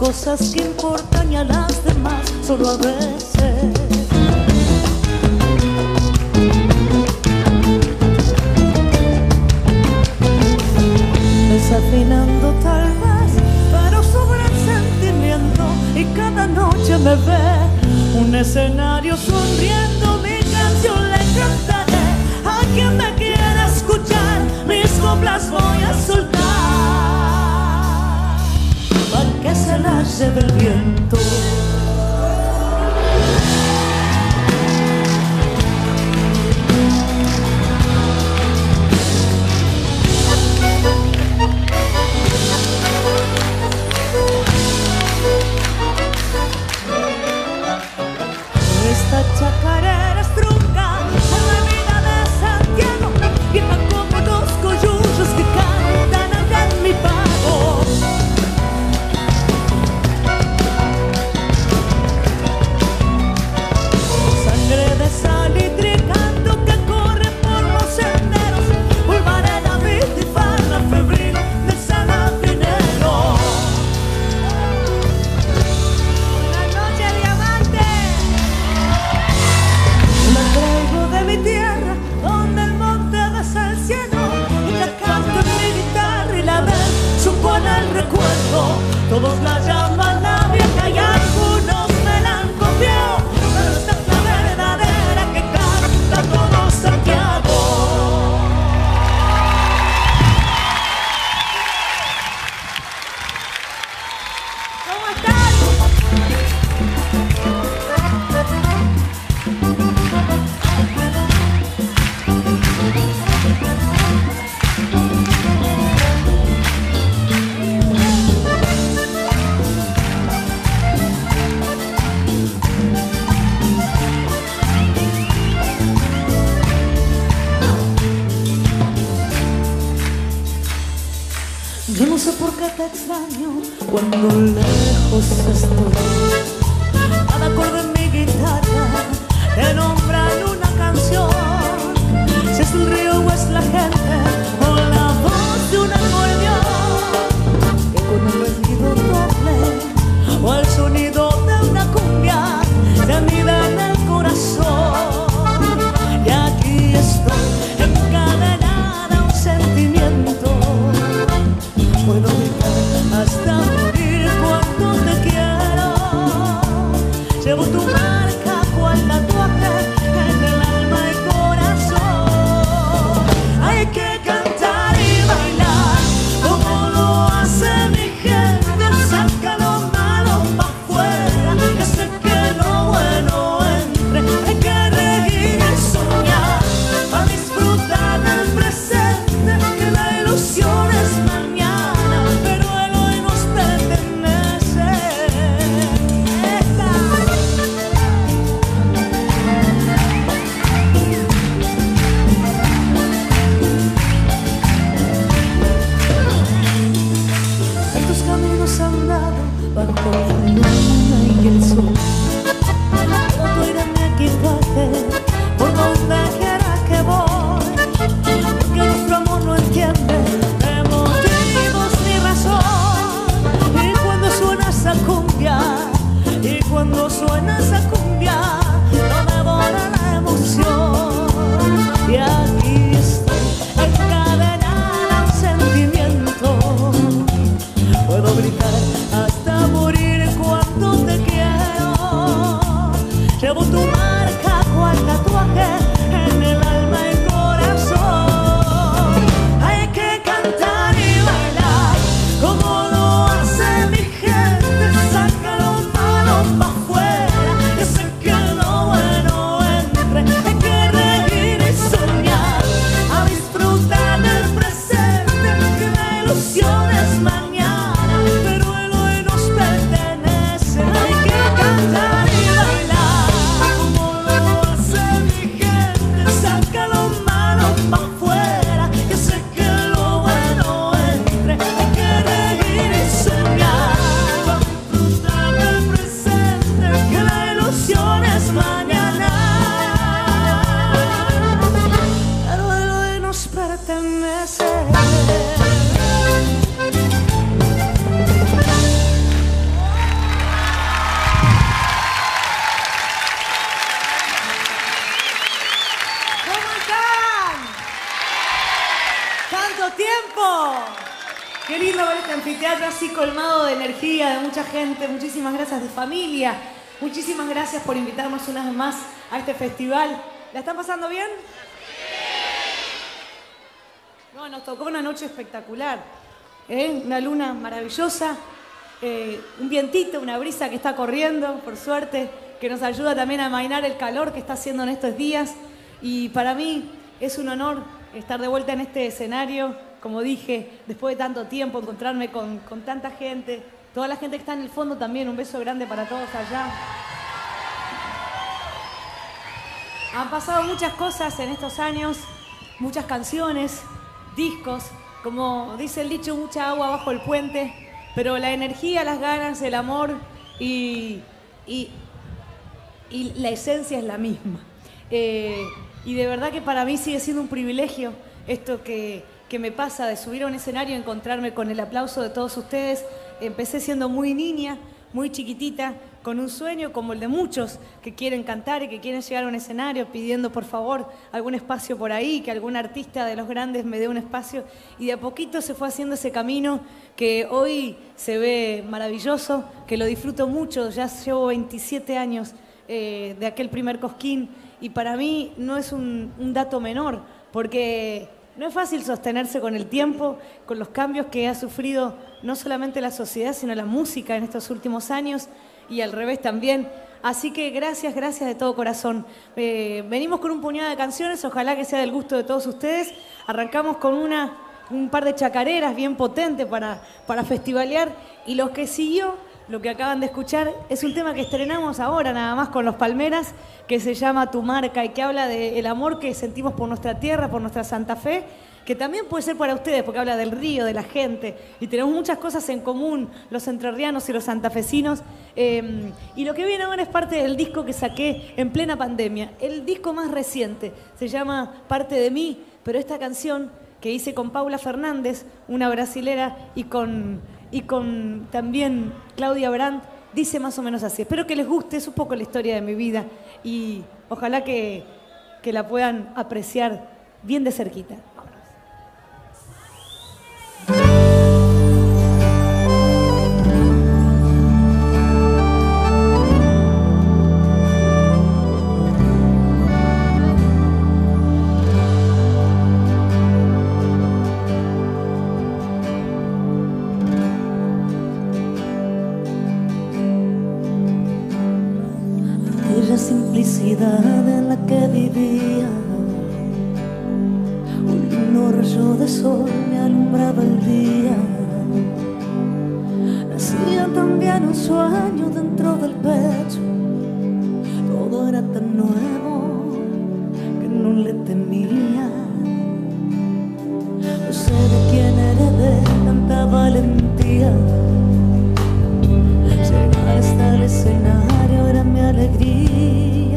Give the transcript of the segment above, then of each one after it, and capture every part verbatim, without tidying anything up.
cosas que importan y a las demás solo a veces. Desafinando tal vez, pero sobre el sentimiento, y cada noche me ve un escenario sonriendo. Mi canción le cantaré a quien me quiera escuchar, mis coplas voy a soltar para que se las lleve el viento. Esta chacarera es trunca, en la vida de Santiago, vieja como dos coyullos que cantan allá en mi pago. Sangre de sal y tricanto que corre por los senderos, pulvarena, vitifarra, febril del salafinero. Buenas noches, diamante. Me traigo de mi tierra, donde el monte besa el cielo, y la canto en mi guitarra y la ven supone el recuerdo. Todos la llaman la vieja y algunos me la han copiado, pero esta es la verdadera que canta todo Santiago. ¿Cómo están? Yo no sé por qué te extraño cuando lejos estoy. Cada acorde en mi guitarra te nombran una canción. Si es el río o es la gente o la voz de un acordeón, que con el oído doble o el sonido de una cumbia se anida en el corazón. Y aquí estoy encadenada a un sentimiento. Puedo gritar hasta morir cuando te quiero. Llevo tu marca cual tatuaje en el alma y corazón. Hay que cantar y bailar como lo hace mi gente. Saca lo malo pa' afuera, que sé que lo bueno entre. Hay que reír y soñar, a disfrutar del presente, que la ilusión es mañana, pero el hoy nos pertenece. Esta. Tantos caminos han dado bajo la luna y el sol. Todo irá en mi equipaje por donde quiera que voy, porque nuestro amor no entiende de motivos ni razón. Y cuando suena esa cumbia, y cuando suena esa cumbia, no devora la emoción. Y aquí estoy encadenada a un sentimiento. Puedo gritar hasta morir cuando te quiero. Llevo tu marca cual tatuaje en el alma y corazón. Hay que cantar y bailar como lo hace mi gente. Saca lo malo pa' afuera, que sé que lo bueno entre. Hay que reír y soñar, a disfrutar del presente, que la ilusión es mañana, pero el hoy nos pertenece. Hay que cantar y bailar como lo hace mi gente. Saca lo malo pa' afuera, que sé que lo bueno entre. Hay que reír y soñar, a disfrutar del presente, que la ilusión es mañana, pero el hoy nos pertenece. tanto tiempo! Qué lindo ver este anfiteatro así colmado de energía, de mucha gente. Muchísimas gracias, de familia. Muchísimas gracias por invitarnos una vez más a este festival. ¿La están pasando bien? No, nos tocó una noche espectacular. ¿eh? Una luna maravillosa, eh, un vientito, una brisa que está corriendo, por suerte, que nos ayuda también a amainar el calor que está haciendo en estos días. Y para mí es un honor estar de vuelta en este escenario. Como dije, después de tanto tiempo, encontrarme con, con tanta gente, toda la gente que está en el fondo también, un beso grande para todos allá. Han pasado muchas cosas en estos años, muchas canciones, discos, como dice el dicho, mucha agua bajo el puente, pero la energía, las ganas, el amor y, y, y la esencia es la misma. Eh, y de verdad que para mí sigue siendo un privilegio esto que... que me pasa de subir a un escenario y encontrarme con el aplauso de todos ustedes. Empecé siendo muy niña, muy chiquitita, con un sueño como el de muchos que quieren cantar y que quieren llegar a un escenario pidiendo por favor algún espacio por ahí, que algún artista de los grandes me dé un espacio, y de a poquito se fue haciendo ese camino que hoy se ve maravilloso, que lo disfruto mucho. Ya llevo veintisiete años eh, de aquel primer Cosquín, y para mí no es un, un dato menor, porque no es fácil sostenerse con el tiempo, con los cambios que ha sufrido no solamente la sociedad, sino la música en estos últimos años, y al revés también. Así que gracias, gracias de todo corazón. Eh, venimos con un puñado de canciones, ojalá que sea del gusto de todos ustedes. Arrancamos con una, un par de chacareras bien potentes para, para festivalear, y lo que siguió, lo que acaban de escuchar, es un tema que estrenamos ahora nada más con los Palmeras, que se llama Tu Marca y que habla del amor que sentimos por nuestra tierra, por nuestra Santa Fe, que también puede ser para ustedes, porque habla del río, de la gente, y tenemos muchas cosas en común, los entrerrianos y los santafesinos. Eh, y lo que viene ahora es parte del disco que saqué en plena pandemia, el disco más reciente, se llama Parte de mí, pero esta canción que hice con Paula Fernández, una brasilera, y con, y con también Claudia Brandt, dice más o menos así. Espero que les guste, es un poco la historia de mi vida, y ojalá que, que la puedan apreciar bien de cerquita. En la que vivía, un lindo rayo de sol me alumbraba el día. Nacía también un sueño dentro del pecho, todo era tan nuevo que no le temía. No sé de quién heredé tanta valentía. Llegar hasta el escenario era mi alegría.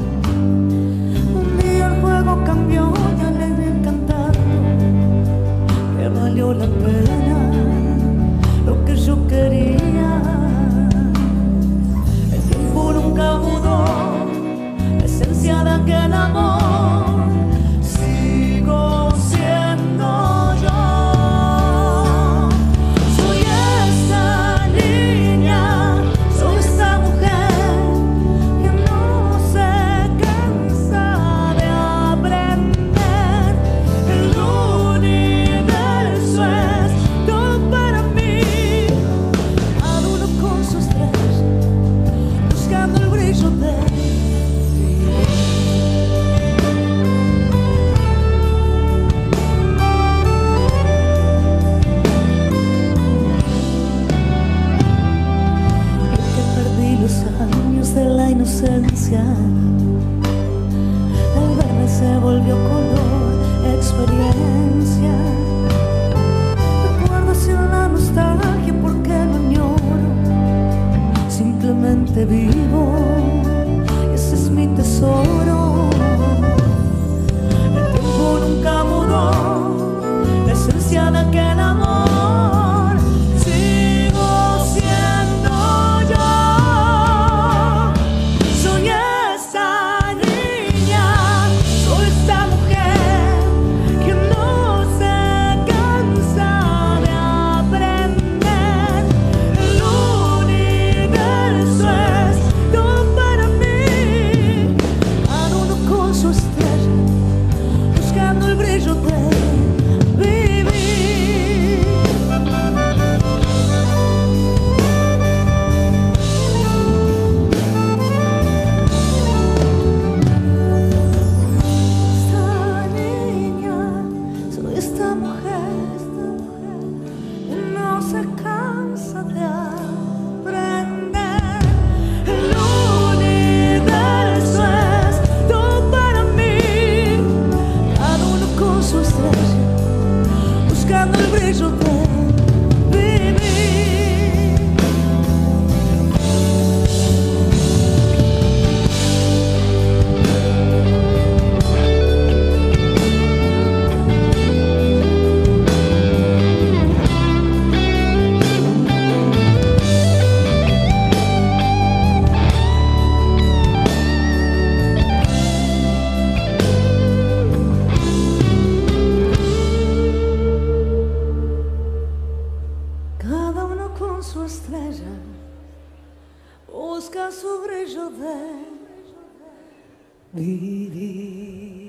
Cambió y alegre encantado, que valió la pena lo que yo quería. El tiempo nunca mudó la esencia de aquel amor. Sigo siendo yo. Soy esa niña, soy esa mujer que no se cansa de aprender. El universo es todo para mí. Cada uno con su estrella, buscando el brillo de de la inocencia. El verde se volvió color, experiencia. Recuerdo sin la nostalgia porque no añoro, simplemente vivo, y ese es mi tesoro. El tiempo nunca mudó la esencia de aquel amor. Sigo siendo yo. Soy esa buscando el brillo de busca su brillo de vivir.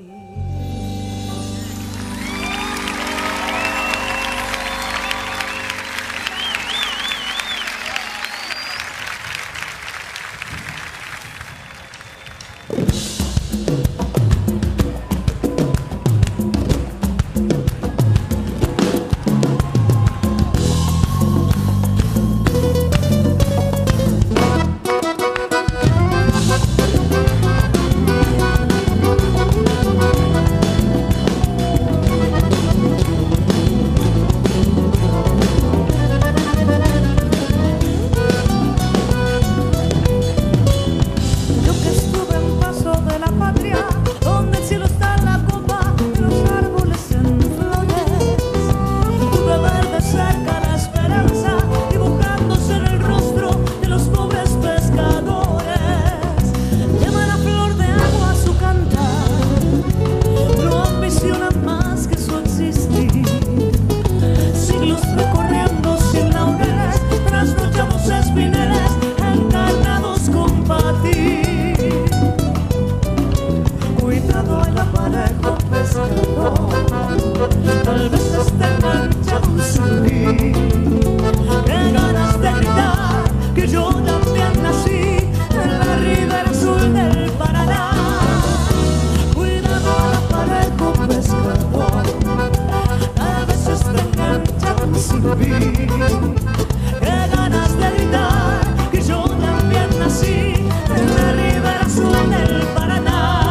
Tal vez esté manchado un subir. Qué ganas de gritar que yo también nací en la ribera azul del Paraná. Cuidado al aparejo pescador, tal vez esté manchado un subir. Qué ganas de gritar que yo también nací en la ribera azul del Paraná.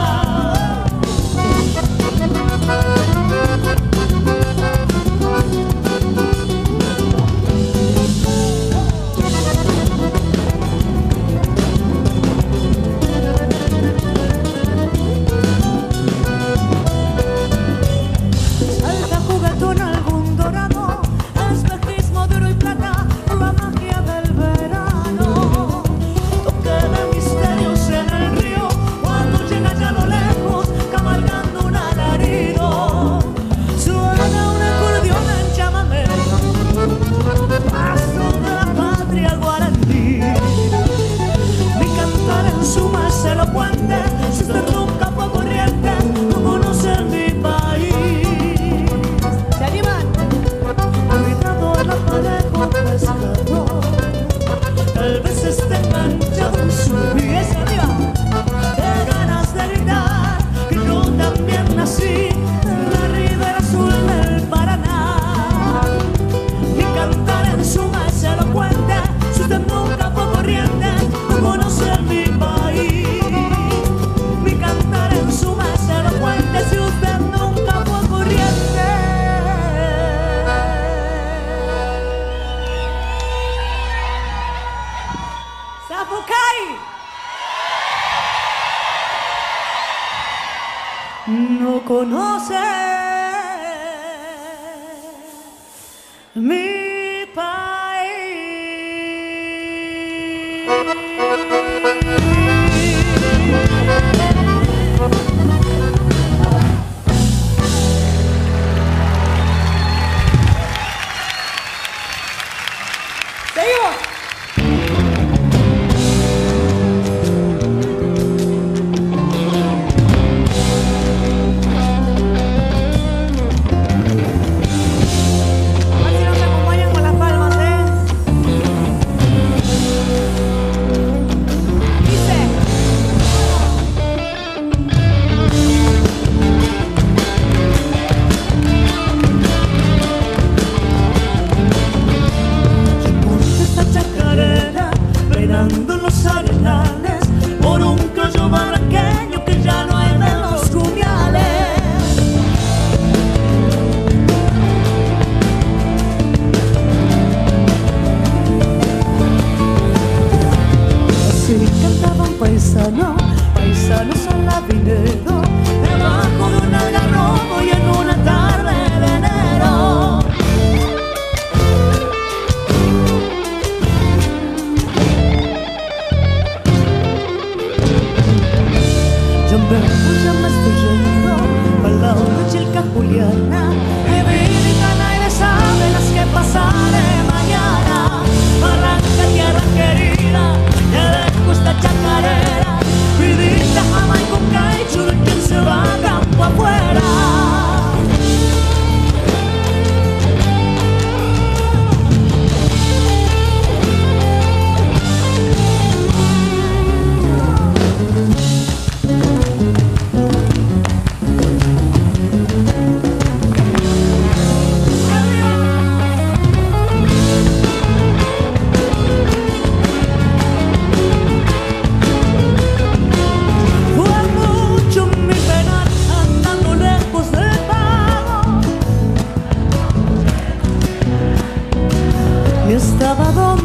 Salta juguetón algún dorado, espejismo de oro y plata, la magia del verano. Toque de misterios en el río, cuando llega ya a lo lejos, cabalgando un alarido. Suena un acordeón en llámame, paso de la patria guaraní. Mi cantar en suma es elocuente, si usted nunca fue corriente, no conoce mi país. ¿Se animan? Cuidado el aparejo pescador, tal vez esté manchado en su pies. Arriba. Qué ganas de gritar que yo también nací en la ribera azul del Paraná. Mi cantar en suma es elocuente, si usted nunca fue corriente, no conoce mi país. Mi cantar en suma es elocuente, si usted nunca fue corriente. ¡Zapucay! No conoce mi Seguimos. A ver si nos acompaña.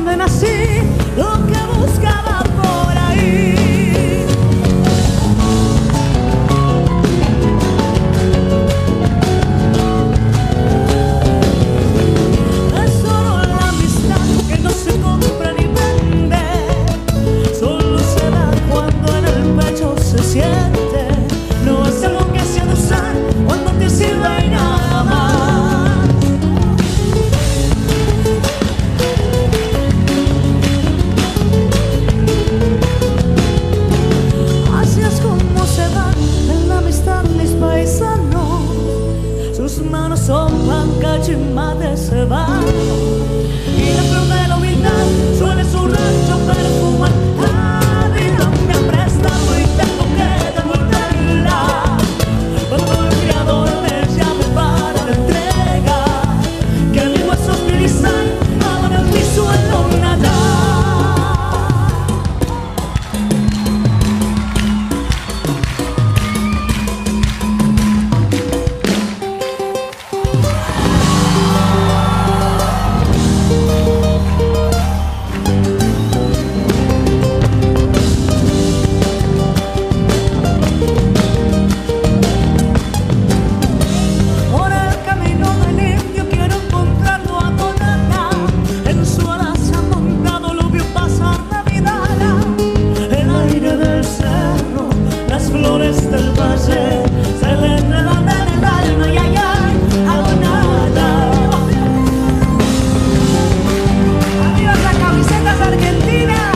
donde nací, lo que buscaba por ahí. Es solo la amistad que no se compra ni vende, solo se da cuando en el pecho se siente. No es algo que se ha de usar cuando te sirve y nada más. Así es como se dan en la amistad mis paisanos. Sus manos son pan, cacho y mate se van. Y la flor de la humildad suele su rancho perfumar. La vida me ha prestado y tengo que devolverla. Cuando el Creador me llame para la entrega, que mis huesos utilizan hagan en mi suelo nada. Por el camino del indio quiero encontrarlo a Tonana. En su ala se ha montado, lo vio pasar la vidala. El aire del cerro, las flores del valle, se le enredan en el alma y ay, ay, hago nada. Arriba las camisetas argentinas.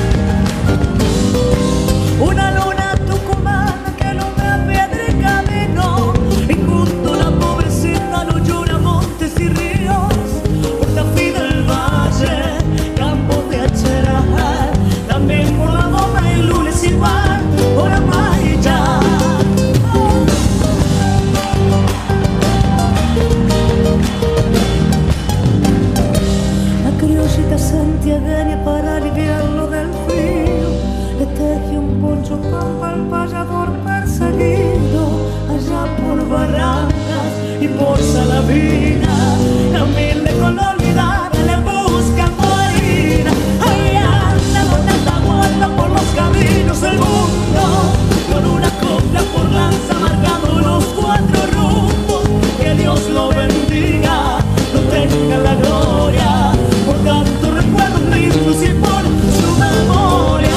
Una luna tucumana que no me apiedre camino, y junto a la pobrecita no llora montes y ríos. Por Tafí del Valle, campos de Acheral, también por la Bomba y Lunes igual, por Amaya. La criollita santiagueña para aliviarlo del frío le teje un poncho pampa al payador perseguido. Allá por Barrancas y por Salavina, la humilde con la olvidada le busca marina. Ahí anda con tanta vuelta por los caminos del mundo, con una copla por lanza marcando los cuatro rumbos. Que Dios lo bendiga, no tenga la gloria, por tanto recuerdos lindos y por su memoria.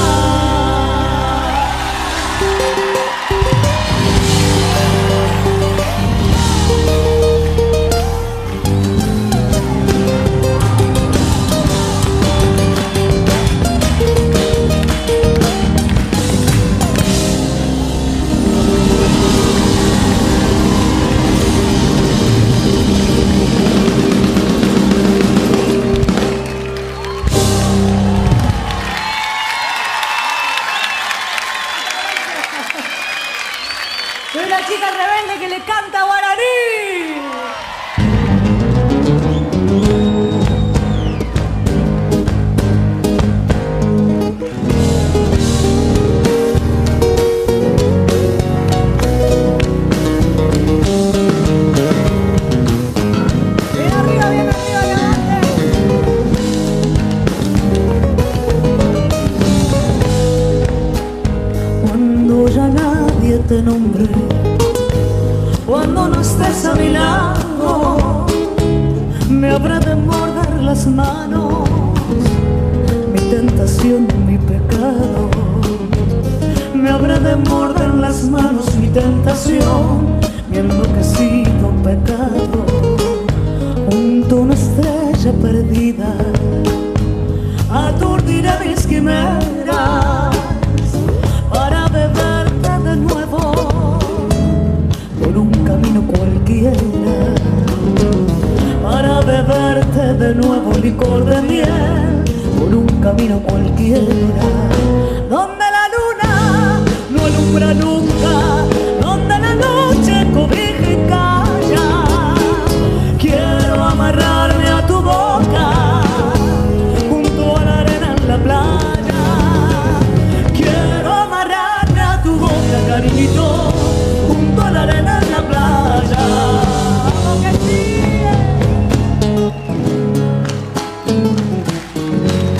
Soy la chica rebelde que le canta guaraní. Bien arriba, bien arriba, bien adelante. Cuando ya nadie te nombre, cuando no estés a mi lado, me habrá de morder las manos, mi tentación, mi pecado. Me habrá de morder las manos, mi tentación, mi enloquecido pecado. Junto a una estrella perdida, aturdiré mis quimeras para beberte de nuevo por un camino cualquiera, para beberte de nuevo licor de miel por un camino cualquiera, donde la luna no alumbra nunca, donde la noche cobija y calla. Quiero amarrarme a tu boca junto a la arena en la playa. Quiero amarrarme a tu boca, cariñito, junto a la arena en la playa. Vamos que sigue.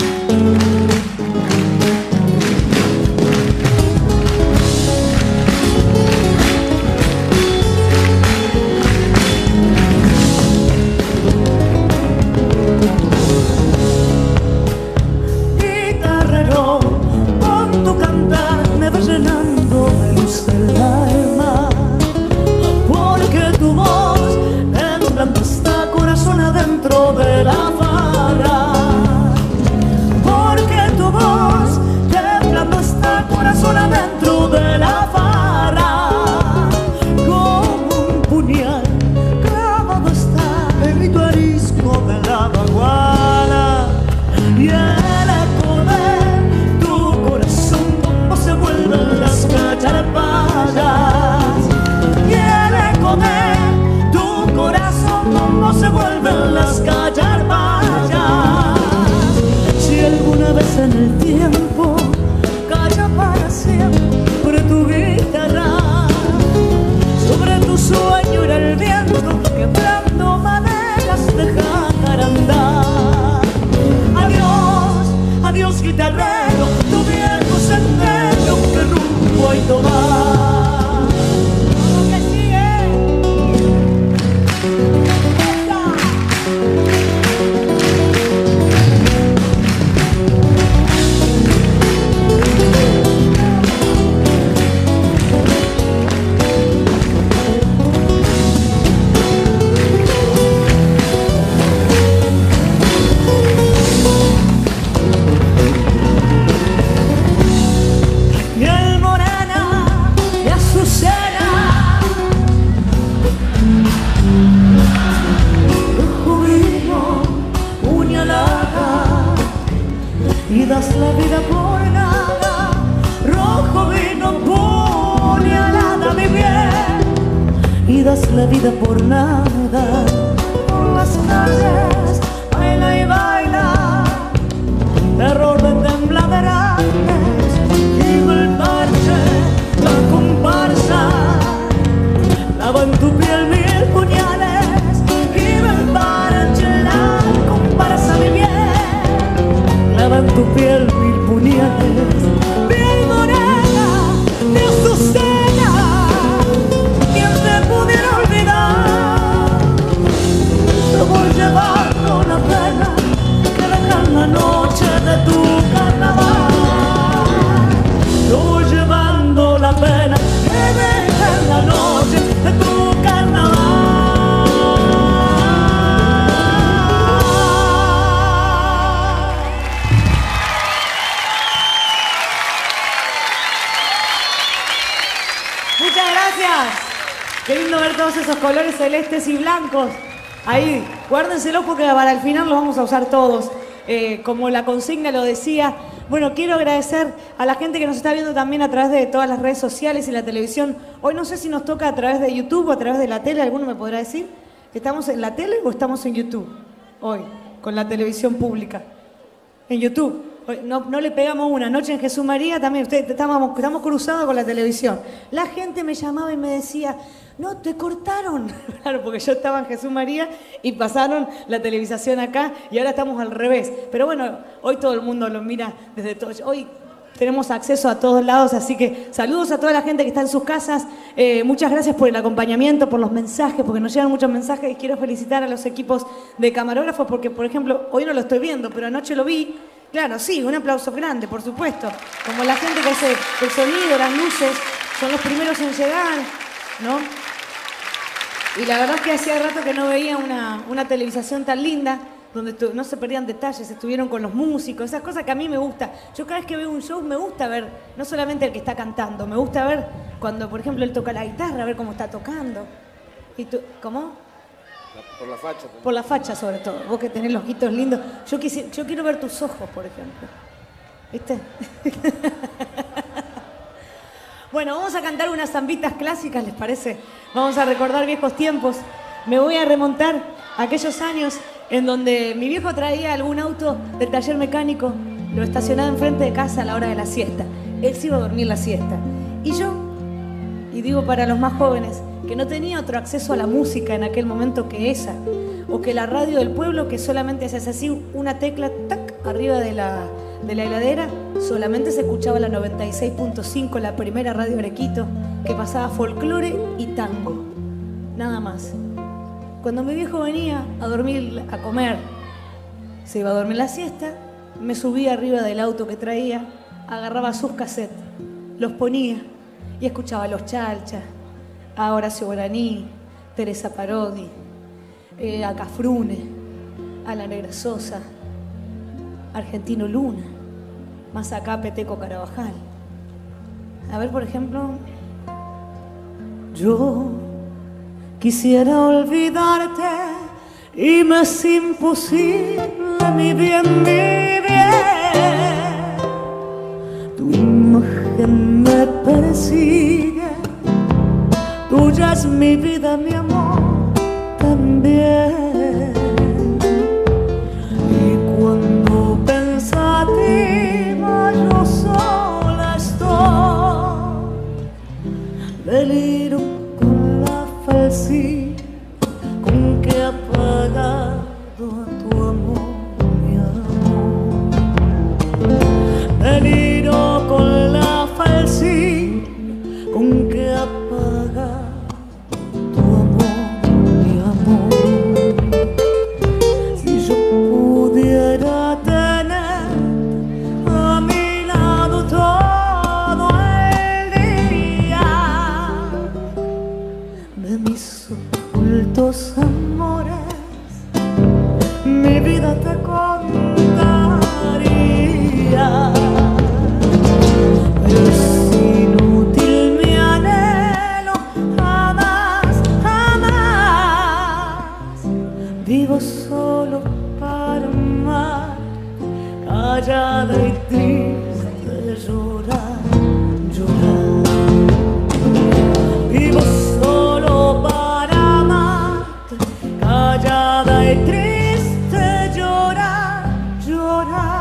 dentro de la farra, porque tu voz temblando está corazón adentro de la farra, como un puñal clavado está en mi arisco de la baguala, y el eco de tu corazón como se vuelven las cacharpayas, y el eco de tu corazón como se vuelven las cacharpayas. Si alguna vez en el tiempo calla para siempre tu guitarra, sobre tu sueño irá el viento quebrando maderas de jacarandá. Adiós, adiós guitarrero, tu viejo sendero, que rumbo hay tomar. ¿Cómo que sigue? Miel morena y azucena, rojo vino, puñalada, y das la vida por nada. Rojo vino, puñalada, mi bien, y das la vida por nada. Por las calles baila y baila, terror de tembladeras, el parche, la comparsa, lava en tu piel mil puñales, vive el parche, la comparsa, mi bien, lava en tu piel mil puñales, piel morena de azucena, ¿quién te pudiera olvidar? Yo voy llevando la pena que deja en la noche de tu carnaval. Yo voy llevando la pena que deja en la noche de tu carnaval. Muchas gracias. Qué lindo ver todos esos colores celestes y blancos. Ahí, guárdenselos porque para el final los vamos a usar todos. Eh, como la consigna lo decía. Bueno, quiero agradecer a la gente que nos está viendo también a través de todas las redes sociales y la televisión. Hoy no sé si nos toca a través de YouTube o a través de la tele. ¿Alguno me podrá decir? ¿Estamos en la tele o estamos en YouTube? Hoy, con la televisión pública. En YouTube. Hoy, no, no le pegamos una. Noche en Jesús María también. Usted, estamos, estamos cruzados con la televisión. La gente me llamaba y me decía... No, te cortaron. Claro, porque yo estaba en Jesús María y pasaron la televisación acá y ahora estamos al revés. Pero bueno, hoy todo el mundo lo mira desde todo. Hoy tenemos acceso a todos lados, así que saludos a toda la gente que está en sus casas. Eh, muchas gracias por el acompañamiento, por los mensajes, porque nos llegan muchos mensajes y quiero felicitar a los equipos de camarógrafos porque, por ejemplo, hoy no lo estoy viendo, pero anoche lo vi. Claro, sí, un aplauso grande, por supuesto. Como la gente que hace el sonido, las luces, son los primeros en llegar, ¿no? Y la verdad es que hacía rato que no veía una, una televisación tan linda, donde no se perdían detalles, estuvieron con los músicos, esas cosas que a mí me gusta. Yo cada vez que veo un show me gusta ver, no solamente el que está cantando, me gusta ver cuando, por ejemplo, él toca la guitarra, ver cómo está tocando. ¿Y tú, cómo? Por la facha. También. Por la facha, sobre todo. Vos que tenés los ojitos lindos. Yo, quisi, yo quiero ver tus ojos, por ejemplo. ¿Viste? Bueno, vamos a cantar unas zambitas clásicas, ¿les parece? Vamos a recordar viejos tiempos. Me voy a remontar a aquellos años en donde mi viejo traía algún auto del taller mecánico, lo estacionaba enfrente de casa a la hora de la siesta. Él se iba a dormir la siesta. Y yo, y digo para los más jóvenes, que no tenía otro acceso a la música en aquel momento que esa, o que la radio del pueblo, que solamente hacías así una tecla, tac, arriba de la... de la heladera, solamente se escuchaba la noventa y seis punto cinco, la primera radio Arequito, que pasaba folclore y tango. Nada más. Cuando mi viejo venía a dormir, a comer, se iba a dormir la siesta, me subía arriba del auto que traía, agarraba sus cassettes, los ponía y escuchaba a Los Chalchas, a Horacio Guaraní, Teresa Parodi, eh, a Cafrune, a la Negra Sosa, Argentino Luna, más acá Peteco Carabajal. A ver, por ejemplo, yo quisiera olvidarte y me es imposible, mi bien, mi bien. Tu imagen me persigue, tuya es mi vida, mi amor también. Y cuando pensativa yo sola estoy, deliro con la falsidad con que he apagado a tu amor, mi amor. Deliro con la falsidad con que he apagado tu amor, mi amor. Si yo pudiera tener a mi lado todo el día de mis ocultos amores, mi vida te contaría. Pero es inútil mi anhelo, jamás, jamás. Vivo solo para amar, callada y triste, llorar, llorar. Vivo solo para amarte, callada y triste, llorar, llorar.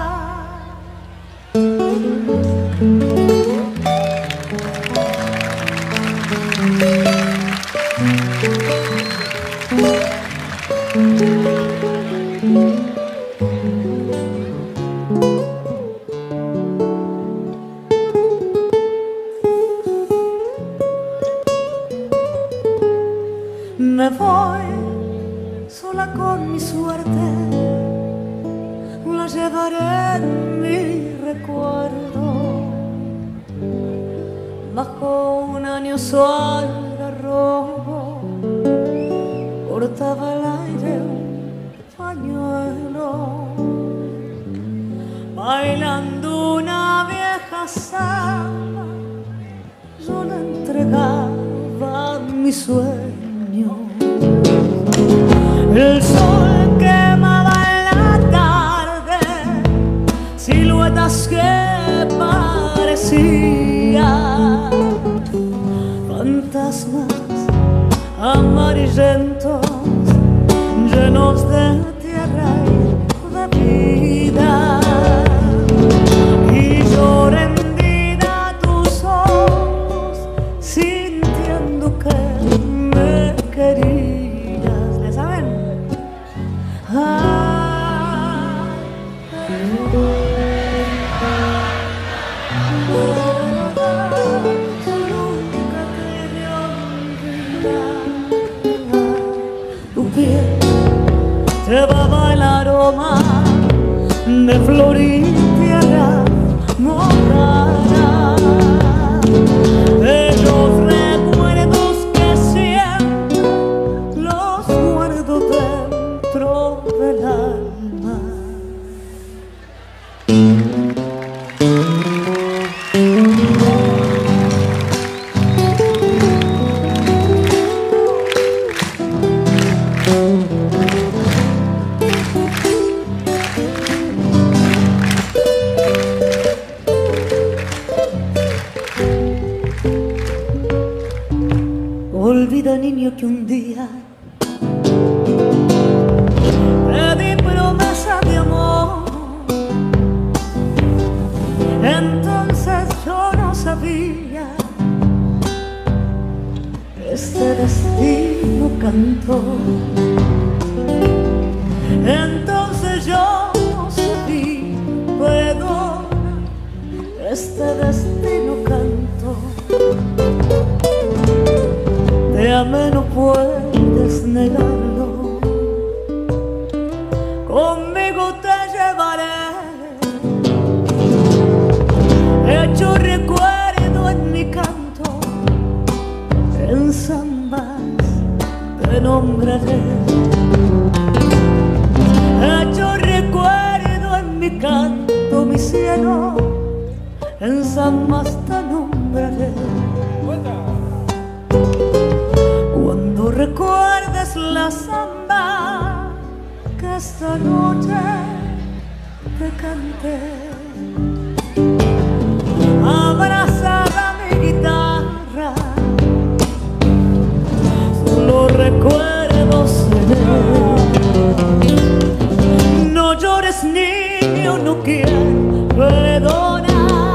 Me voy sola con mi suerte, la llevaré en mi recuerdo. Bajo un añoso algarrobo cortaba el aire un pañuelo, bailando una vieja samba, yo le entregaba mi sueño. El sol quemaba en la tarde, siluetas que parecían fantasmas amarillentos, llenos de tierra y de vida. Y yo rendida a tus ojos, sintiendo que me querías. ¿Le saben? Ah, nunca te de olvidar. Tu piel llevaba el aroma de flor y tierra mojada, de los recuerdos que siempre los guardo dentro del alma. Olvida, niño, que un día te di promesa de amor. Entonces yo no sabía que este destino cantó. Entonces yo no sabía, perdona, que este destino cantó. Te amé, no puedes negarlo. Conmigo te llevaré, hecho recuerdo en mi canto, en zambas te nombraré. esta noche te canté. Abrazada a mi guitarra, solo recuerdos seré. No llores, niño, no quiero perdonar.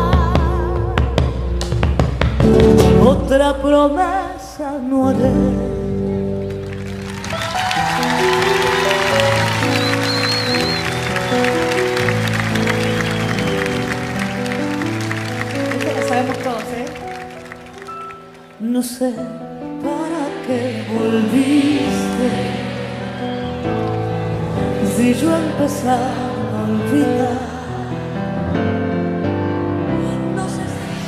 Otra promesa no haré. No sé para qué volviste, si yo empezaba a olvidar. No sé si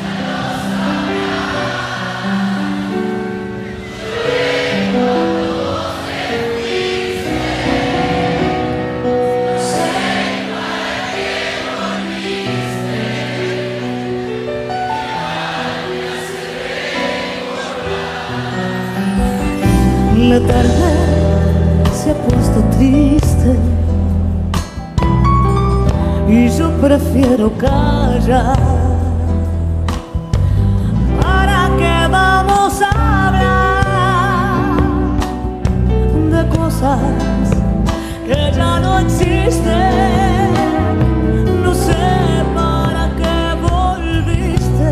la tarde se ha puesto triste y yo prefiero callar. ¿Para qué vamos a hablar de cosas que ya no existen? No sé para qué volviste.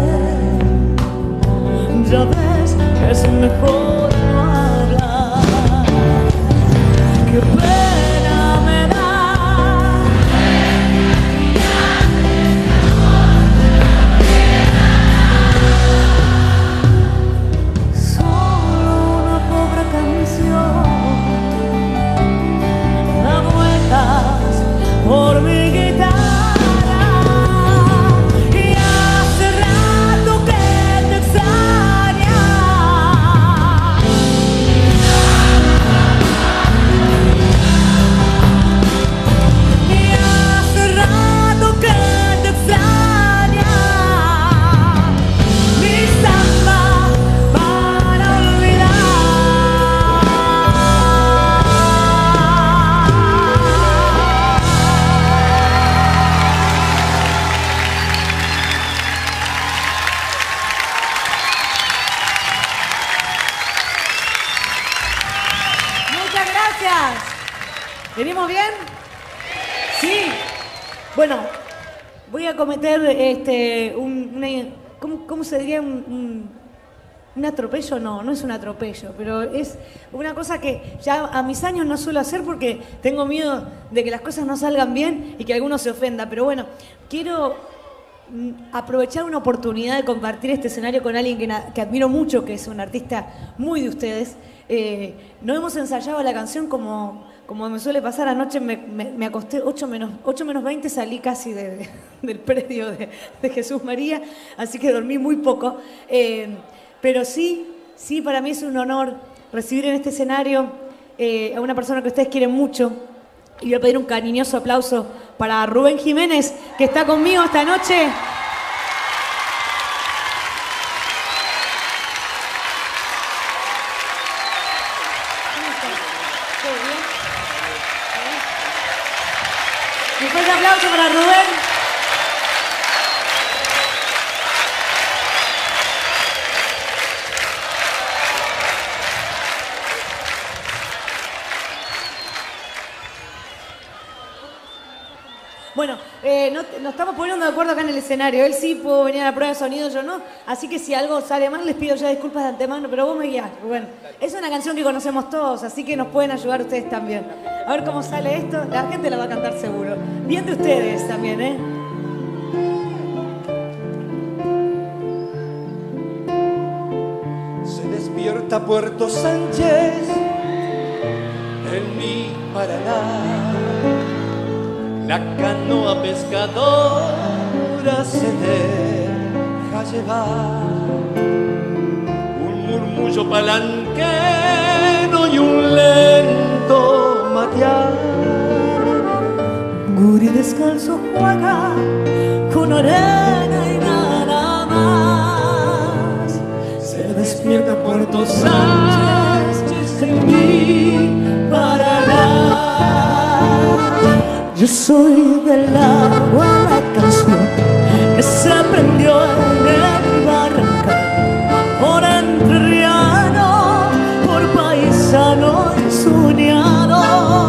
Ya ves que es mejor no hablar. Qué pena me da. Solo una pobre canción da vueltas por mi guitarra. Y hace rato que te extraña. ¿Venimos bien? Sí. Bueno, voy a cometer este, un, una, ¿cómo, ¿cómo se diría? Un, un, un atropello, no, no es un atropello, pero es una cosa que ya a mis años no suelo hacer porque tengo miedo de que las cosas no salgan bien y que alguno se ofenda. Pero bueno, quiero aprovechar una oportunidad de compartir este escenario con alguien que, que admiro mucho, que es un artista muy de ustedes. Eh, no hemos ensayado la canción como, como me suele pasar. Anoche me, me, me acosté ocho menos veinte, salí casi de, de, del predio de, de Jesús María, así que dormí muy poco. Eh, pero sí, sí, para mí es un honor recibir en este escenario eh, a una persona que ustedes quieren mucho. Y voy a pedir un cariñoso aplauso para Rubén Jiménez, que está conmigo esta noche. Un fuerte aplauso para Rubén. Bueno, eh, no, nos estamos poniendo de acuerdo acá en el escenario. Él sí pudo venir a la prueba de sonido, yo no. Así que si algo sale mal, les pido ya disculpas de antemano, pero vos me guías, Rubén. Es una canción que conocemos todos, así que nos pueden ayudar ustedes también. A ver cómo sale esto. La gente la va a cantar seguro. Bien de ustedes también, ¿eh? Se despierta Puerto Sánchez en mi Paraná. La canoa pescadora se deja llevar, un murmullo palanquero y un lento matear. Guri descalzo juega con arena y nada más. Se despierta Puerto Sánchez en mi Paraná. Yo soy del agua, la canción que se prendió en el barrancal, por entrerriano, por paisano y soñado.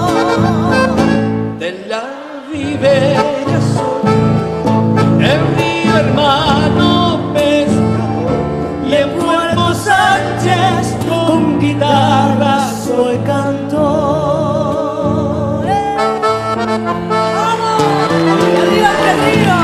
De la ribera soy el río hermano pescador, y en Puerto Sánchez con guitarra soy cantor. ¡Eh! ¡Vamos! ¡Y arriba el río!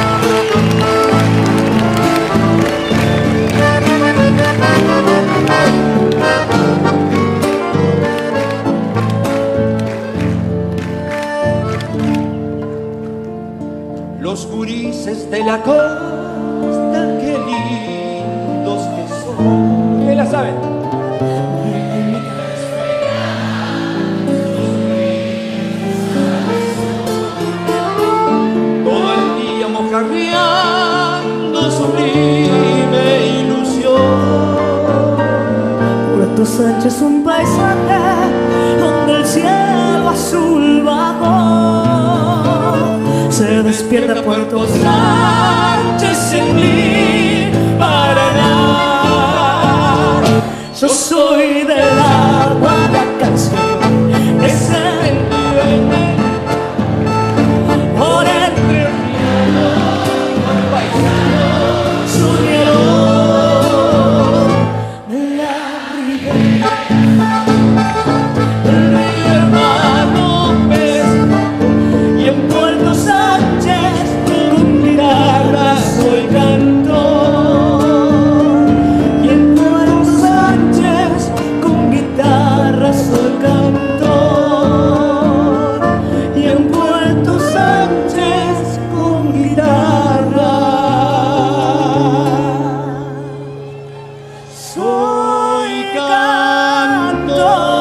Los gurises de la costa, qué lindos que son. ¿Qué la saben? Todo el día mojarreando sublime ilusión. Puerto Sánchez, un paisaje donde el cielo azul bajó. Se despierta Puerto Sánchez en mi Paraná. Yo soy del agua, la canción que se prendió en el por el paisano soñador de la ribera, el río hermano pescador, y en Puerto Sánchez con guitarra soy cantor. y en Puerto Sánchez con guitarra soy cantor, Y en Puerto Sánchez con guitarra soy cantor.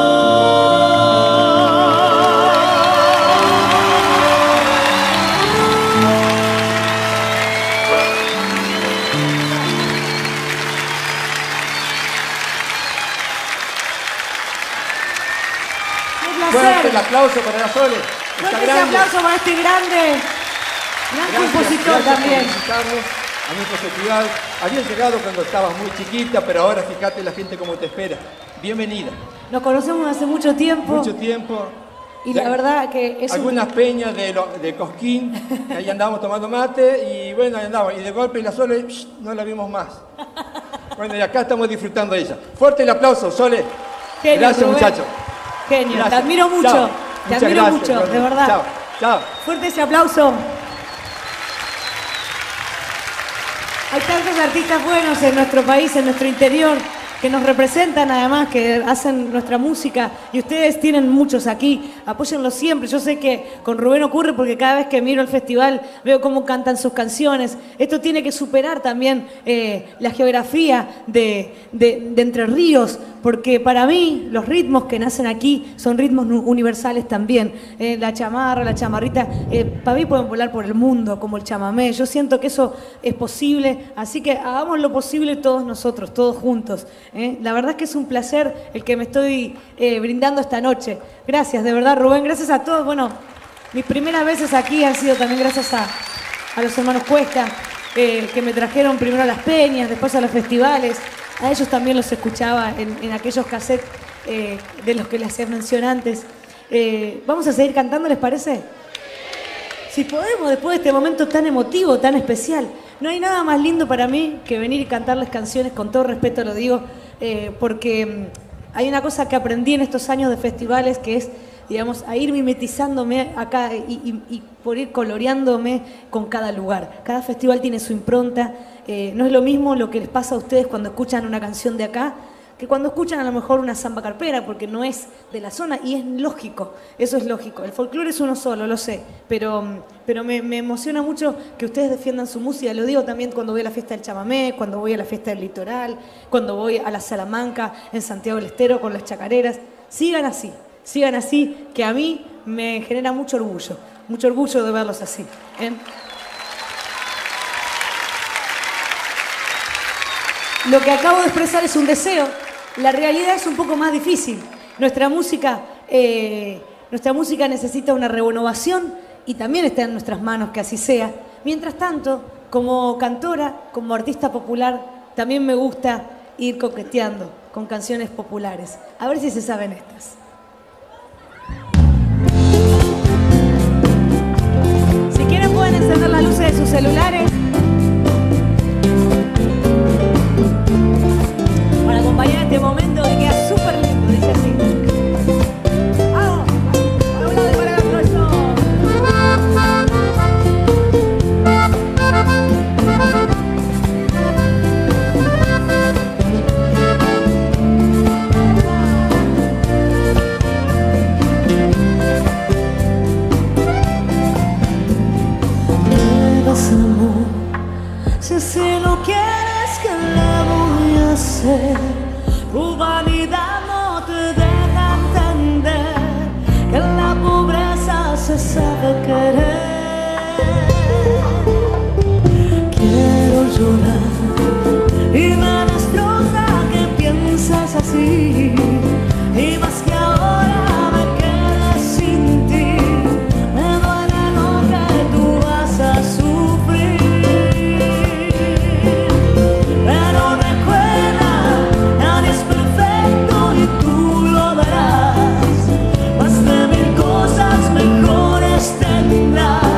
¡Qué Fuerte el placer! aplauso para la Sole. Está Fuerte ese grande. aplauso para este grande, gran Gracias, compositor gracias también. por invitarnos a nuestro festival. Habías llegado cuando estabas muy chiquita, pero ahora fíjate la gente cómo te espera. Bienvenida. Nos conocemos hace mucho tiempo Mucho tiempo. y Ya- la verdad que es un... Algunas peñas de, lo- de Cosquín, que ahí andábamos tomando mate y bueno, ahí andábamos. Y de golpe la Sole psh, no la vimos más. Bueno, y acá estamos disfrutando de ella. Fuerte el aplauso, Sole. Genio, Gracias, Rubén. muchachos. Genio, te Gracias. admiro mucho, Chao. te Muchas admiro gracias, mucho, Sole. de verdad. Chao, chao. Fuerte ese aplauso. Hay tantos artistas buenos en nuestro país, en nuestro interior, que nos representan además, que hacen nuestra música, y ustedes tienen muchos aquí, apóyenlos siempre. Yo sé que con Rubén ocurre porque cada vez que miro el festival veo cómo cantan sus canciones. Esto tiene que superar también eh, la geografía de, de, de Entre Ríos, porque para mí los ritmos que nacen aquí son ritmos nu- universales también. Eh, la chamarra, la chamarrita, eh, para mí pueden volar por el mundo, como el chamamé. Yo siento que eso es posible, así que hagamos lo posible todos nosotros, todos juntos. ¿eh? La verdad es que es un placer el que me estoy eh, brindando esta noche. Gracias, de verdad, Rubén, gracias a todos. Bueno, mis primeras veces aquí han sido también gracias a, a los hermanos Cuesta, eh, que me trajeron primero a las peñas, después a los festivales. A ellos también los escuchaba en, en aquellos cassettes eh, de los que les hacía mención antes. Eh, ¿Vamos a seguir cantando, les parece? Si podemos, después de este momento tan emotivo, tan especial. No hay nada más lindo para mí que venir y cantarles canciones, con todo respeto lo digo, eh, porque mm, hay una cosa que aprendí en estos años de festivales, que es, digamos, a ir mimetizándome acá y, y, y por ir coloreándome con cada lugar. Cada festival tiene su impronta. Eh, no es lo mismo lo que les pasa a ustedes cuando escuchan una canción de acá que cuando escuchan a lo mejor una samba carpera, porque no es de la zona, y es lógico, eso es lógico. El folclore es uno solo, lo sé, pero, pero me, me emociona mucho que ustedes defiendan su música. Lo digo también cuando voy a la fiesta del chamamé, cuando voy a la fiesta del litoral, cuando voy a la Salamanca, en Santiago del Estero, con las chacareras. Sigan así, sigan así, que a mí me genera mucho orgullo, mucho orgullo de verlos así. ¿eh? Lo que acabo de expresar es un deseo. La realidad es un poco más difícil. Nuestra música, eh, nuestra música necesita una renovación y también está en nuestras manos que así sea. Mientras tanto, como cantora, como artista popular, también me gusta ir coqueteando con canciones populares. A ver si se saben estas. Si quieren pueden encender las luces de sus celulares para acompañar este momento que queda súper lindo, dice así. ¡Vamos! ¡Para un lado y para el otro esto! Amor, si así lo quieres, ¿qué le voy a hacer? Tu vanidad no te deja entender que en la pobreza se sabe querer. Quiero llorar y me destroza que piensas así, y más que ahora me quedes sin ti. Me duele lo que tú vas a sufrir. Mejores tendrás.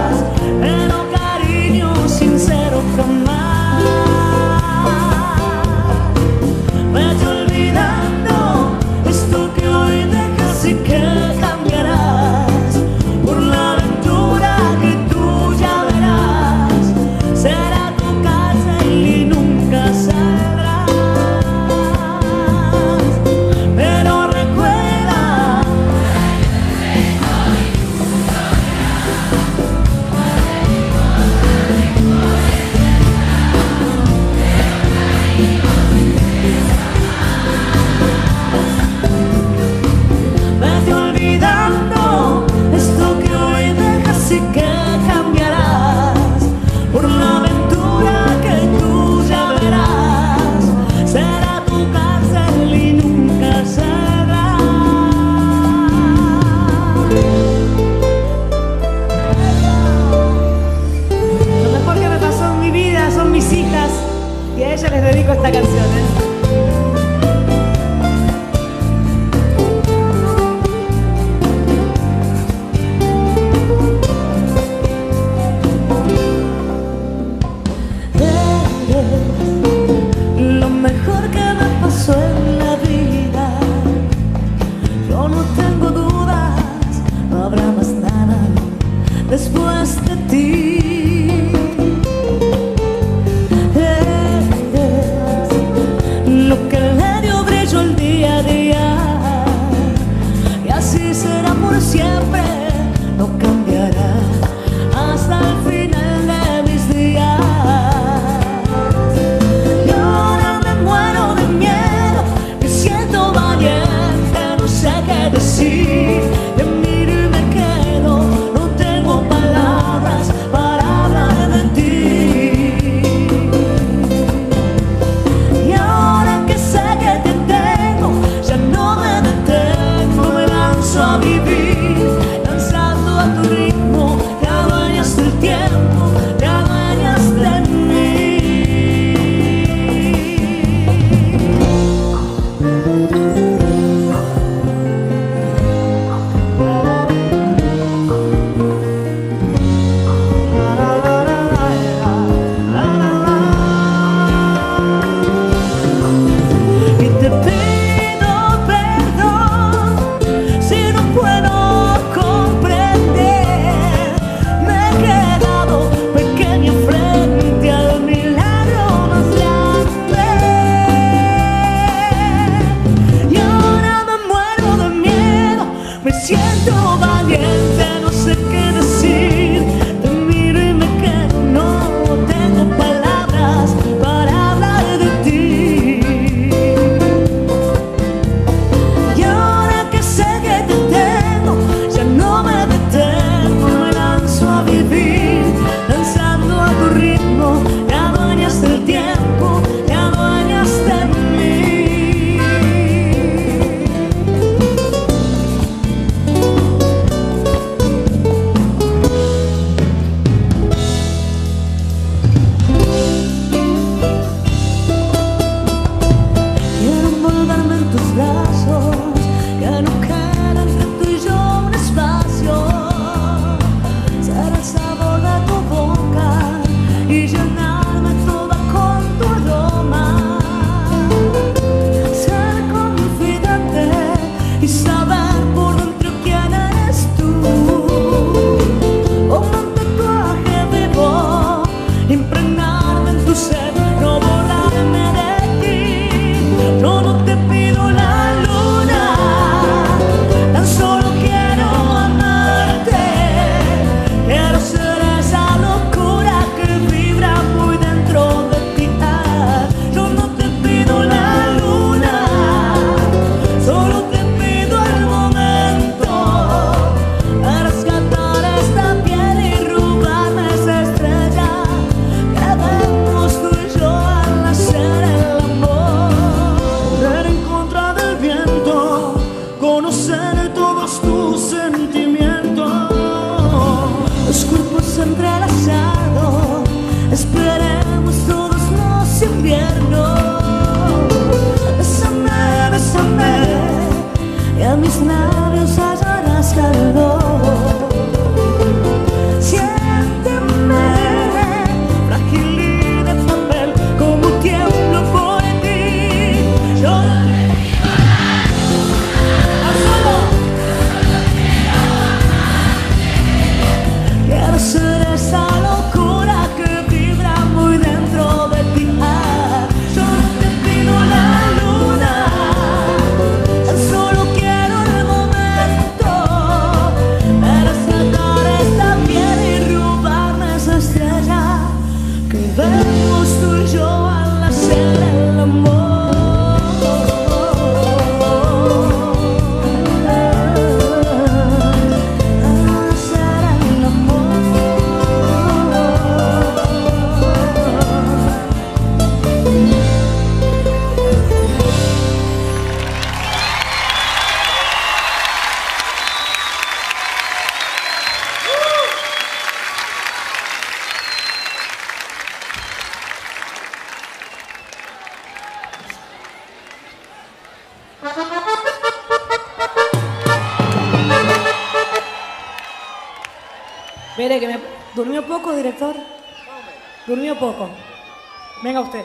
Mire que me... ¿Durmió poco, director? Durmió poco. Venga usted.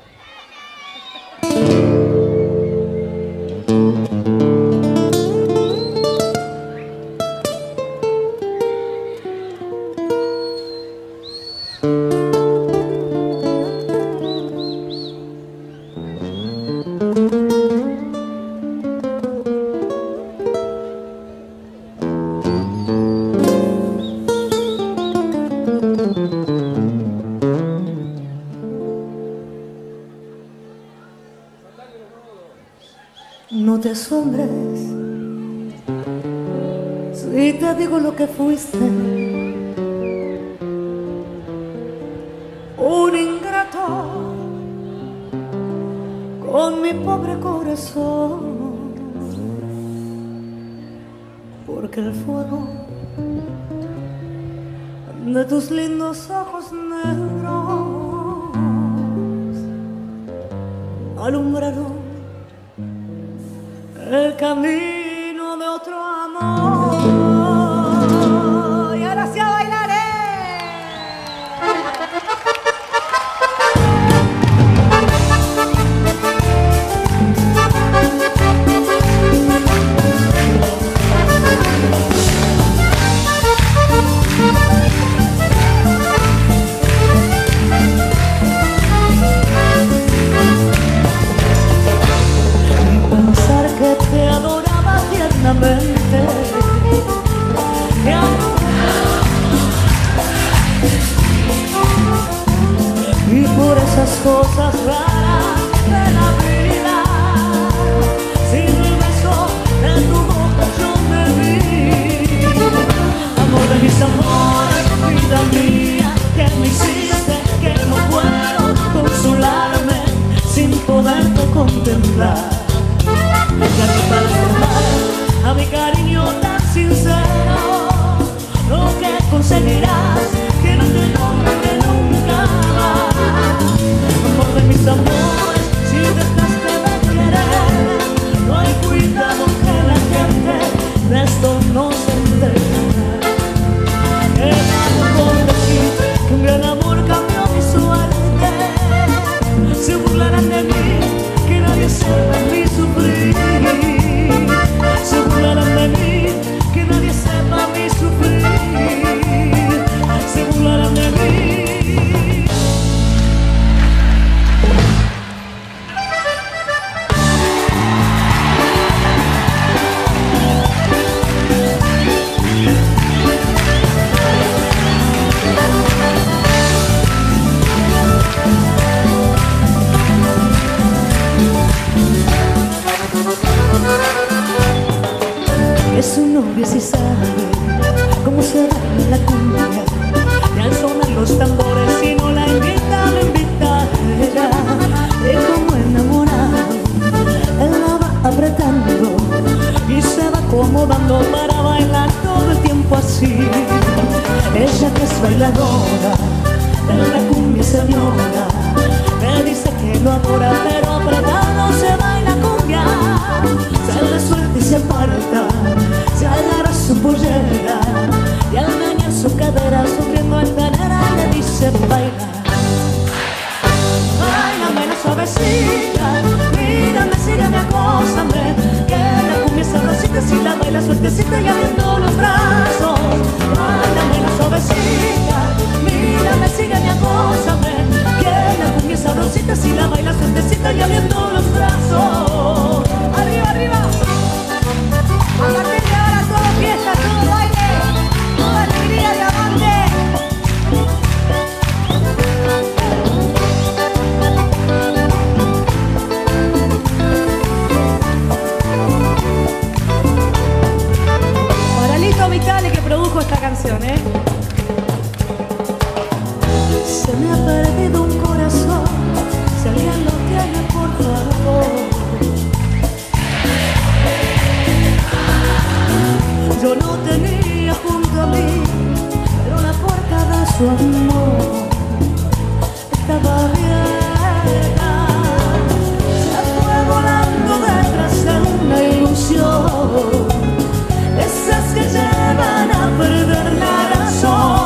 No te asombres si te digo lo que fuiste, un ingrato con mi pobre corazón, porque el fuego de tus lindos ojos negros alumbraron el camino de otro amor. Y ahora sí a bailar, ¿eh? Te adoraba tiernamente, te y por esas cosas raras de la vida, sin el beso de tu boca yo me vi. Amor de mis amores, vida mía, que me hiciste que no puedo consolarme sin poderte contemplar. Ya no para formar a mi cariño tan sincero, lo que conseguirás que no te nombre nunca más. Amor de mis amores, si dejaste de querer, no hay cuidado que la gente de esto no se entere. Que nada por decir que un gran amor cambió mi suerte, se burlarán de mí, que nadie sepa mi sufrir. Se burlarán de mí, que nadie sepa mi sufrir. Se burlarán de mí. Que su novia sí sabe cómo se baila la cumbia, y al sonar los tambores y no la invita, la invita a ella. Y como enamorado, él la va apretando y se va acomodando para bailar todo el tiempo así. Ella que es bailadora de la cumbia señora, me dice que lo adora, pero apretado se baila cumbia. Se le suelta y se aparta, se agarra su pollera y al menear su cadera, sufriendo altanera, le dice baila. Báilame la suavecita, mírame, sígueme, acósame, que la cumbia es sabrosita si la baila suertecita y abriendo los brazos. Báilame la suavecita, mírame, sígueme, acósame, que la cumbia es sabrosita si la baila suertecita y abriendo los brazos. Arriba, arriba. A partir de ahora todo fiesta, todo baile, toda alegría, diamante. Para Lito Vitale, que produjo esta canción, ¿eh? Se me ha perdido un corazón, si alguien lo tiene, por favor. Yo lo tenía junto a mí, pero la puerta de su amor estaba abierta. Se fue volando detrás de una ilusión, esas que llevan a perder la razón.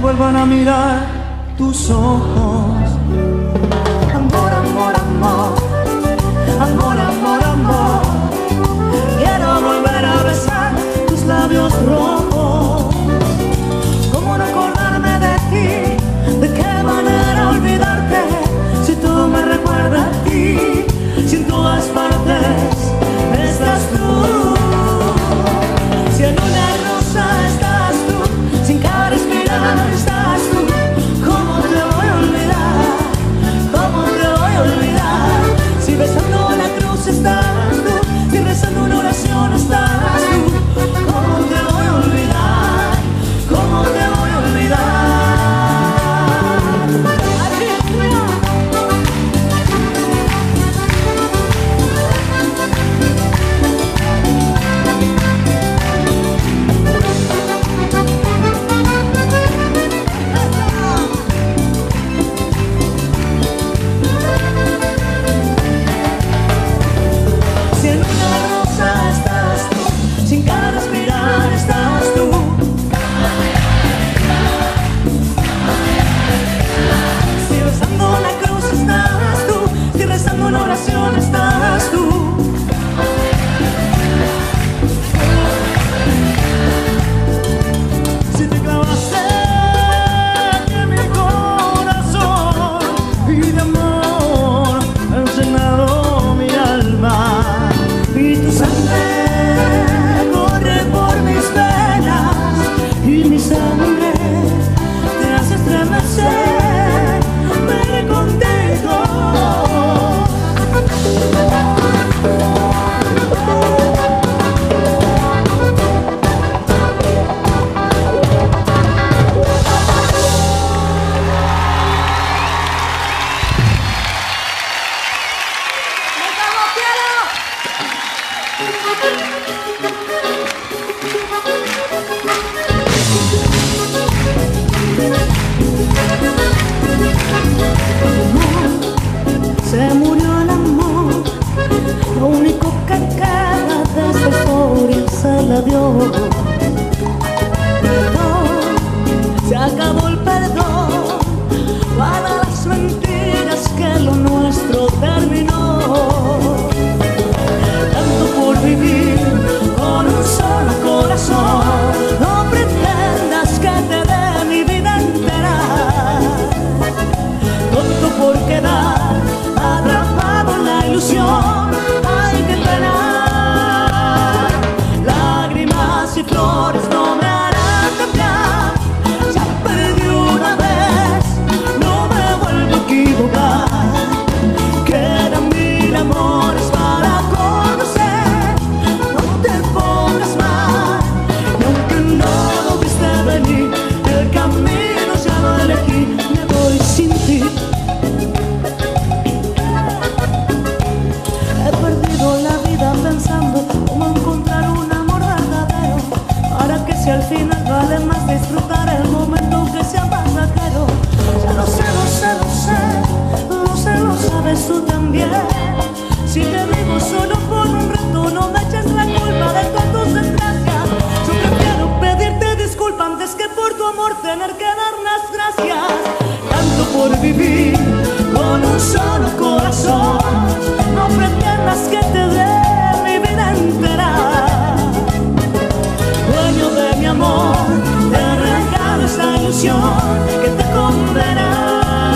vuelvan a mirar tus ojos. Amor, amor, amor, amor, amor, amor. Quiero volver a besar tus labios rojos. ¿Cómo no acordarme de ti? ¿De qué manera olvidarte? Si todo me recuerda a ti, si en todas partes estás tú. Si en una rosa estás tú, sin cada respirar estás tú. ¿Cómo te voy a olvidar? ¿Cómo te voy a olvidar? Si besando la cruz estás tú, si rezando una oración estás tú. ¿Cómo te voy a olvidar? ¿Cómo te voy a olvidar? Sin cada respirar estás tú. Si rezando la cruz estás tú, si rezando una oración estás tú. Si te clavaste en mi corazón y de amor has llenado mi alma y tu sangre y mi sangre te hace estremecer, me contento. Se murió el amor, lo único que queda de esta historia se la dio. Perdón, se acabó el perdón para las mentiras que lo nuestro terminó. Tanto por vivir con un solo corazón, no pretendas que te dé mi vida entera. Tonto por quedar atrapado en la ilusión, hay que penar. Lágrimas y flores no me harán cambiar. Ya perdí una vez, no me vuelvo a equivocar. Quedan mil amores para conocer, no te pongas mal. Y aunque no lo viste venir, el camino ya lo elegí, me voy sin ti. La vida pensando cómo encontrar un amor verdadero, para que si al final vale más disfrutar el momento que sea pasajero. Ya lo sé, lo sé, lo sé, lo sé, lo sabes tú también. Si te digo solo por un rato, no me eches la culpa de todas tus desgracias. Yo prefiero pedirte disculpas antes que por tu amor tener que dar las gracias. Tanto por vivir con un solo corazón, no pretendas que te dé mi vida entera. Dueño de mi amor, te regalo esta ilusión que te condena.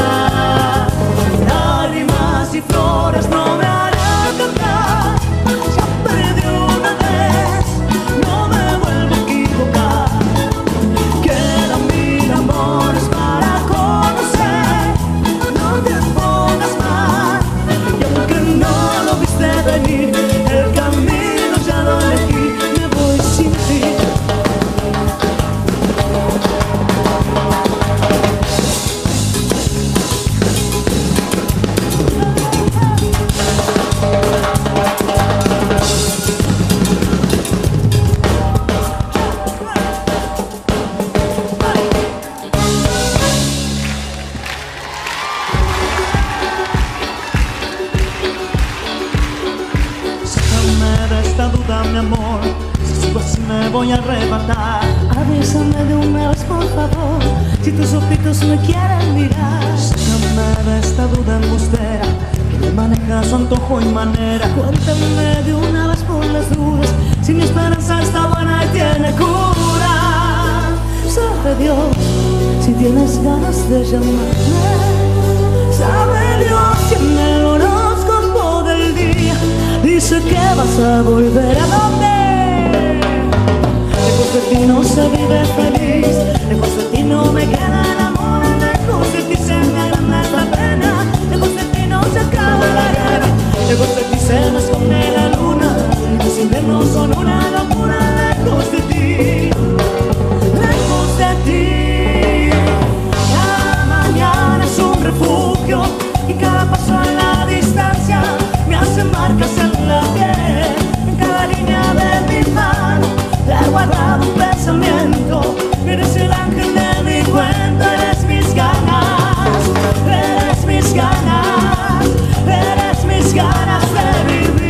Lágrimas y flores no me harán cambiar. Ya perdí una vez, no me vuelvo a equivocar. Quedan mil amores para conocer, no te pongas mal. Y aunque no lo viste venir, el camino ya lo elegí, me voy sin ti. voy a arrebatar. Avísame de una vez, por favor, si tus ojitos me quieren mirar. Sácame de esta duda embustera que me maneja su antojo y manera. Cuéntame de una vez por las dudas, si mi esperanza está buena y tiene cura. Sabe Dios si tienes ganas de llamarme. Sabe Dios si en el horóscopo del día dice que vas a volver. ¿A dónde? Lejos de ti no se vive feliz, lejos de ti no me queda el amor, lejos de ti se me agranda esta pena, lejos de ti no se acaba la guerra, lejos de ti se me esconde la luna, los inviernos son una locura, lejos de ti, lejos de ti. Cada mañana es un refugio y cada paso a la distancia me hace marcas en la piel, en cada línea de mi mano he guardado un pensamiento. Eres el ángel de mi cuento, eres mis ganas, eres mis ganas, eres mis ganas de vivir.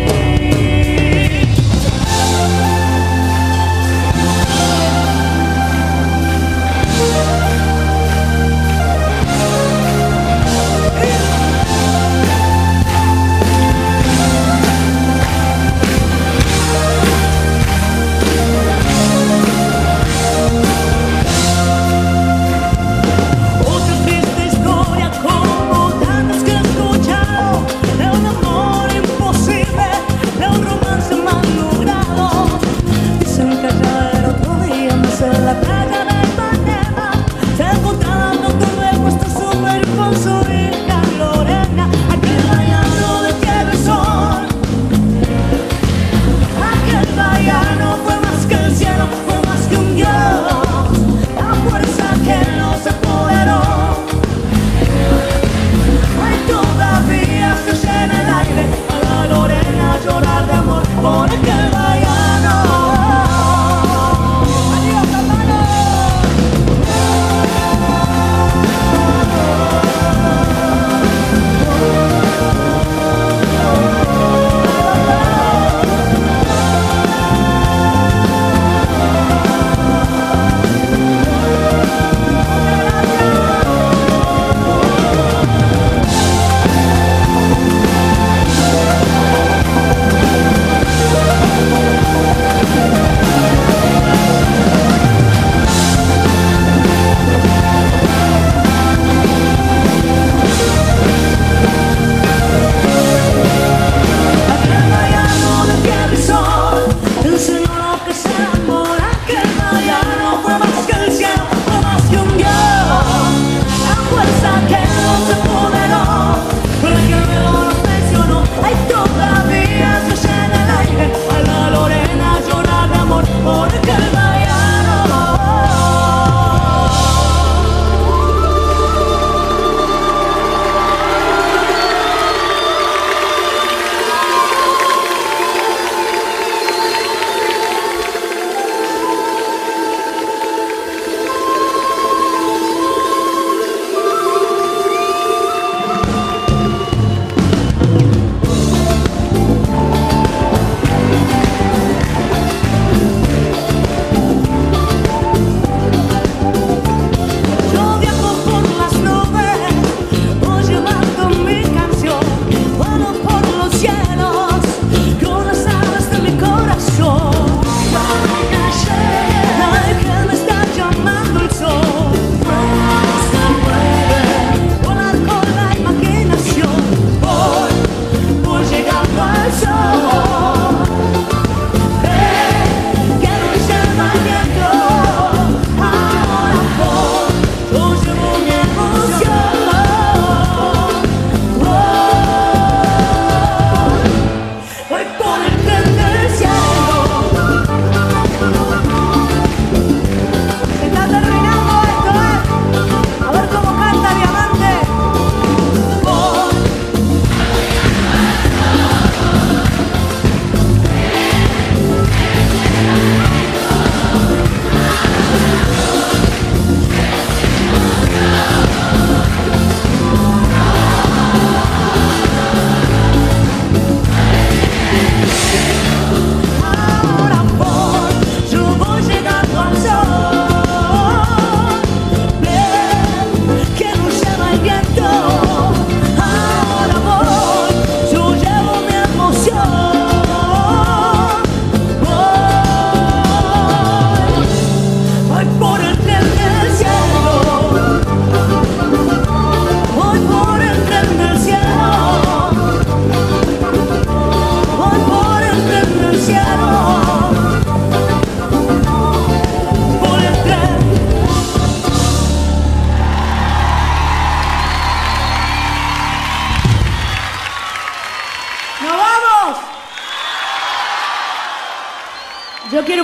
Llorar de amor por aquel vallano. Adiós, hermano.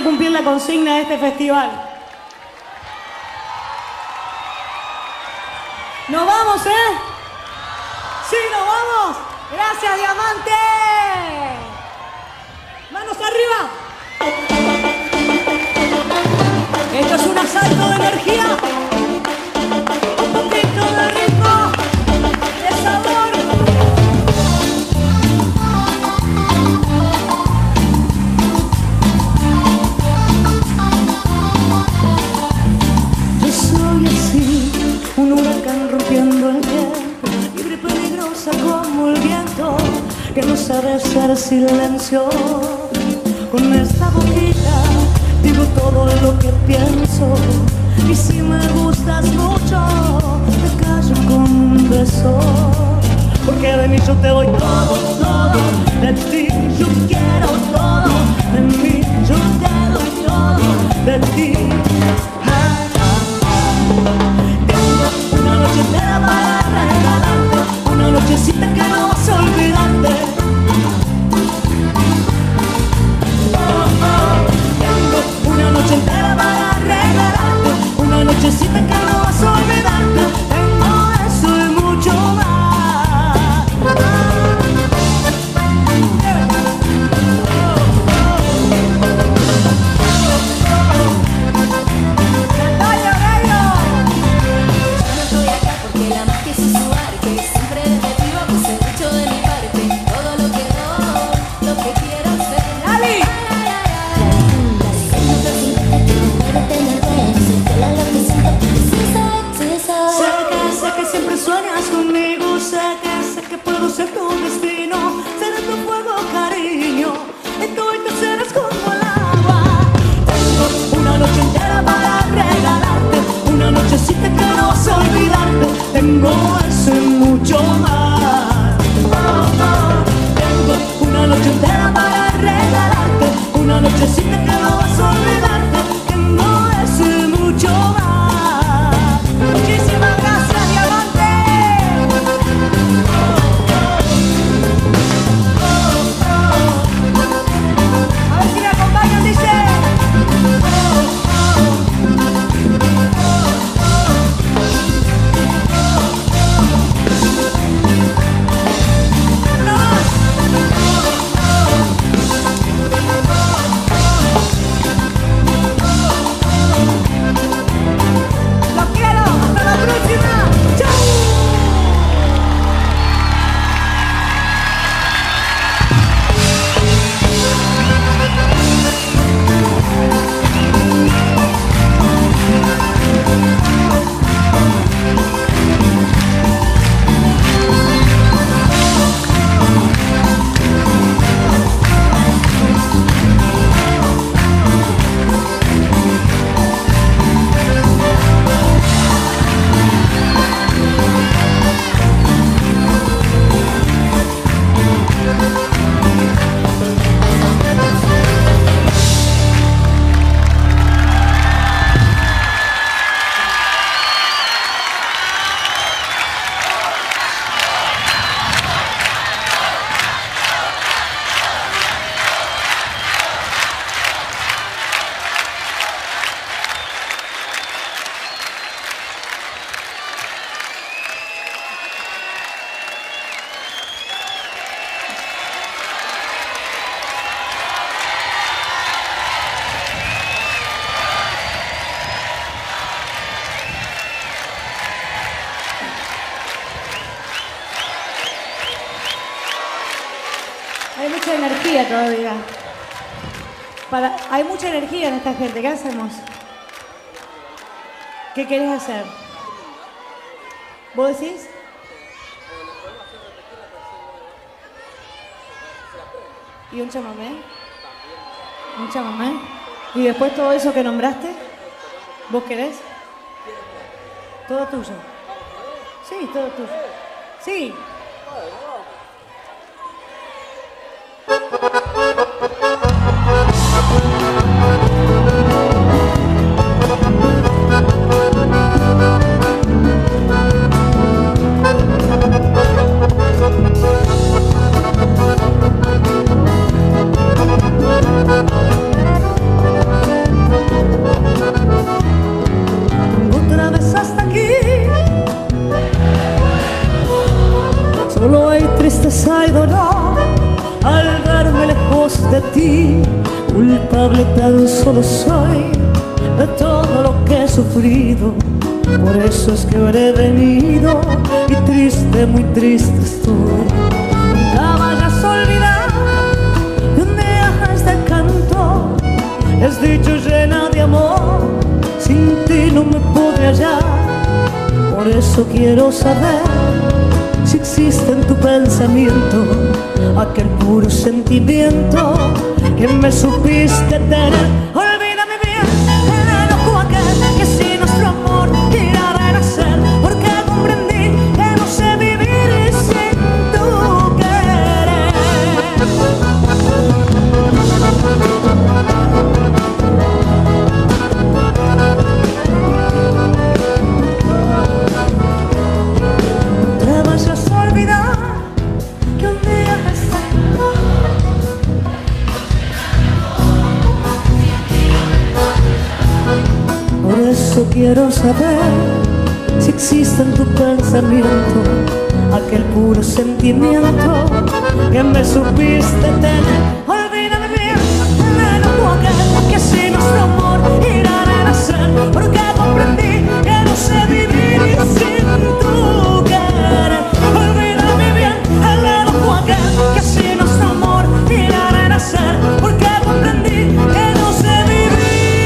quiero cumplir la consigna de este festival. ¿Nos vamos, eh? ¡Sí, nos vamos! ¡Gracias, Diamante! ¡Manos arriba! Esto es un asalto de energía. Un poquito de ritmo, de sabor. Yo soy así, un huracán rompiendo el tiempo, libre y peligrosa como el viento, que no sabe hacer silencio. Con esta boquita digo todo lo que pienso, y si me gustas mucho te callo con un beso, porque de mí yo te doy todo, todo, de ti yo quiero todo, de mí yo te doy todo, de ti. Ah, ah, ah. Tengo una noche entera para regalarte, una nochecita que no vas a olvidarte. Una noche entera para regalarte, una nochecita que no vas a olvidarte. Tengo eso y mucho más. ¡Cantayo, gallo! Yo no estoy acá porque la magia es su arte. Siempre desde vivo puse mucho de mi parte. Todo lo que doy, lo que quiero hacer. ¡Dale! Sé que siempre sueñas conmigo, sé que, sé que puedo ser tu destino, seré tu fuego, cariño, y tú y tú serás como el agua. Tengo una noche entera para regalarte, una nochecita que no vas a olvidarte. Tengo eso y mucho más. Oh, oh. Tengo una noche entera para regalarte, una nochecita que no vas a olvidarte. Tengo eso y mucho más. Muchísimas gracias, Diamante. A ver si me acompañan, dice. Los quiero, hasta la próxima. ¡Chao! Hay mucha energía todavía. Para, hay mucha energía en esta gente. ¿Qué hacemos? ¿Qué querés hacer? ¿Vos decís? ¿Y un chamamé? ¿Un chamamé? ¿Y después todo eso que nombraste? ¿Vos querés? Todo tuyo. Sí, todo tuyo. Sí. culpable tan solo soy de todo lo que he sufrido. Por eso es que ahora he venido y triste, muy triste estoy. Nunca vayas a olvidar de un día este canto, es dicho llena de amor, sin ti no me podré hallar. Por eso quiero saber si existe en tu pensamiento aquel puro sentimiento que me supiste tener. Olvídame bien el enojo aquel que si nuestro amor irá a renacer, porque comprendí que no sé vivir sin tu querer. Te vayas a olvidar que un día por eso quiero saber si existe en tu pensamiento aquel puro sentimiento que me supiste tener. Olvídame bien el enojo aquel que si nuestro amor irá a renacer, porque comprendí que no sé vivir sin tu querer. Olvídame bien el enojo aquel que si nuestro amor irá a renacer, porque comprendí que no sé vivir.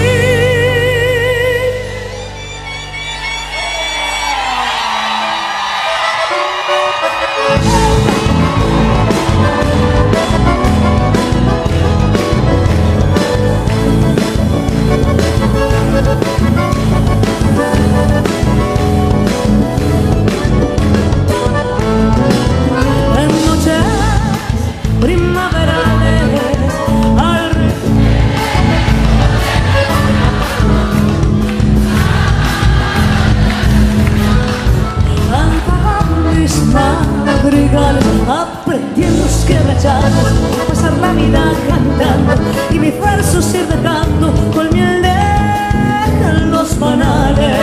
En noches primaverales al cantaban mis madrigales, aprendiendo los quebrachados, pasar la vida cantando y mis versos ir dejando con miel de los panales.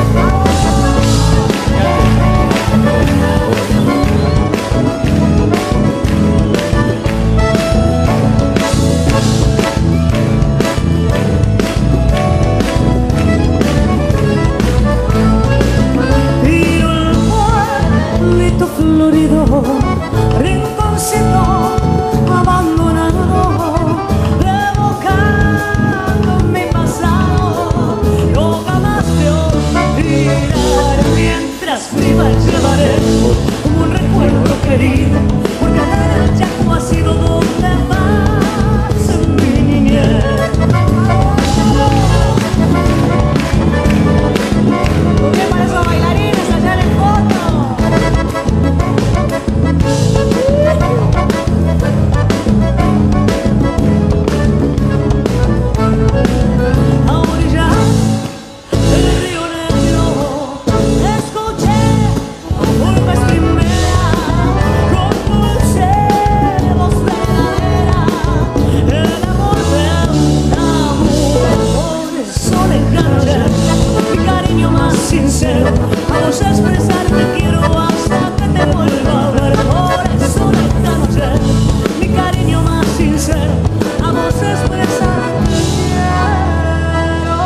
Y un pueblito florido, rinconcito abandonado, evocando mi pasado, yo jamás te olvidaré. Mientras viva llevaré como un recuerdo querido, porque el Chaco ha sido donde más en mi niñez. ¿Qué para esos bailarines allá en el fondo? A orillas del río Negro escuché por vez primera con dulce voz verdadera el amor de un amor. Por eso le canté mi cariño más sincero, vamos a expresarte quiero hasta que te vuelva a ver. Por eso le canté mi cariño más sincero, vamos a expresarte quiero.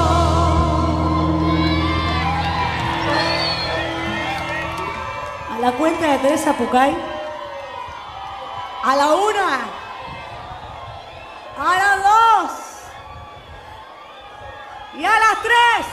A la cuenta de Teresa Pucay, a la una, a las dos y a las tres.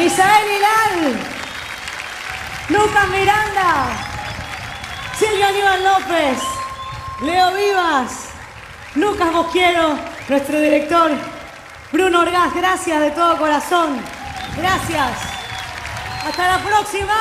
Misael Hilal, Lucas Miranda, Silvio Aníbal López, Leo Vivas, Lucas Bosquiero, nuestro director, Bruno Orgaz, gracias de todo corazón. Gracias. Hasta la próxima.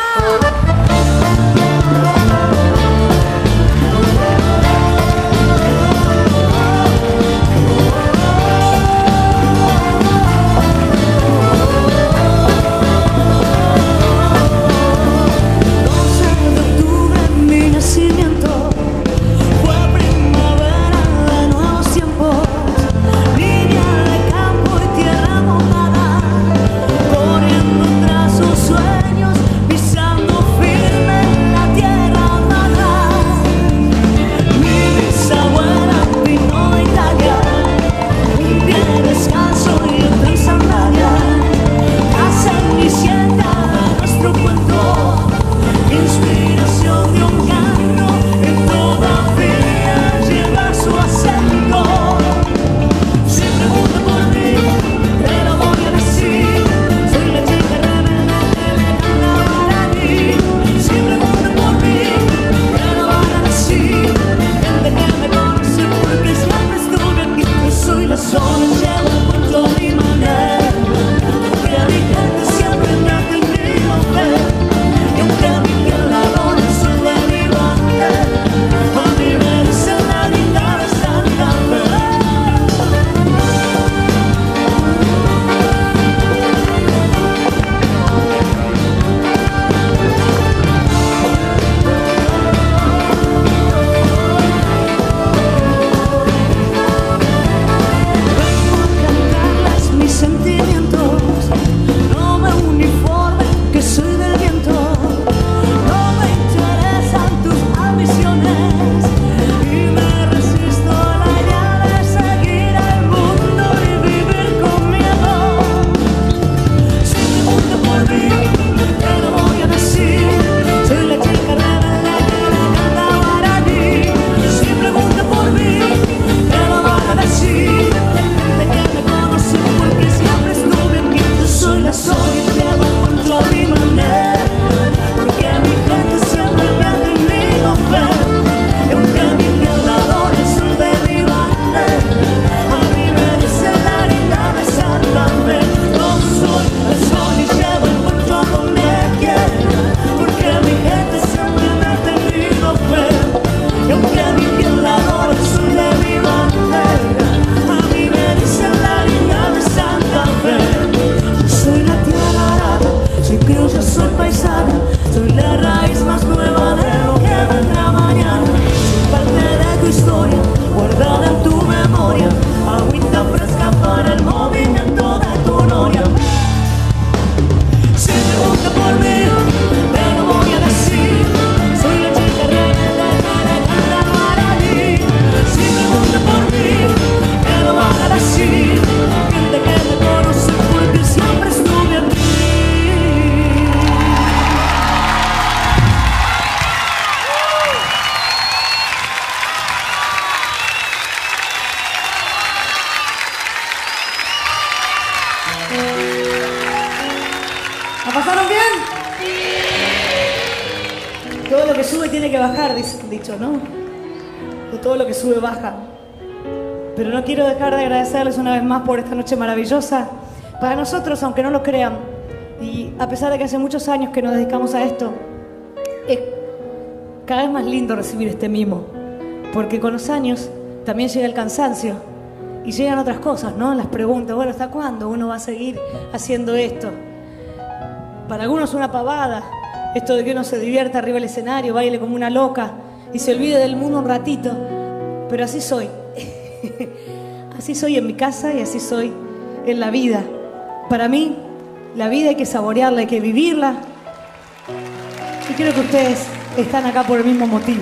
¿La pasaron bien? Todo lo que sube tiene que bajar, dice el dicho, ¿no? O todo lo que sube baja. Pero no quiero dejar de agradecerles una vez más por esta noche maravillosa. Para nosotros, aunque no lo crean, y a pesar de que hace muchos años que nos dedicamos a esto, es cada vez más lindo recibir este mimo. Porque con los años también llega el cansancio y llegan otras cosas, ¿no? Las preguntas, bueno, ¿hasta cuándo uno va a seguir haciendo esto? Para algunos una pavada, esto de que uno se divierta arriba del escenario, baile como una loca y se olvide del mundo un ratito. Pero así soy. Así soy en mi casa y así soy en la vida. Para mí, la vida hay que saborearla, hay que vivirla. Y creo que ustedes están acá por el mismo motivo.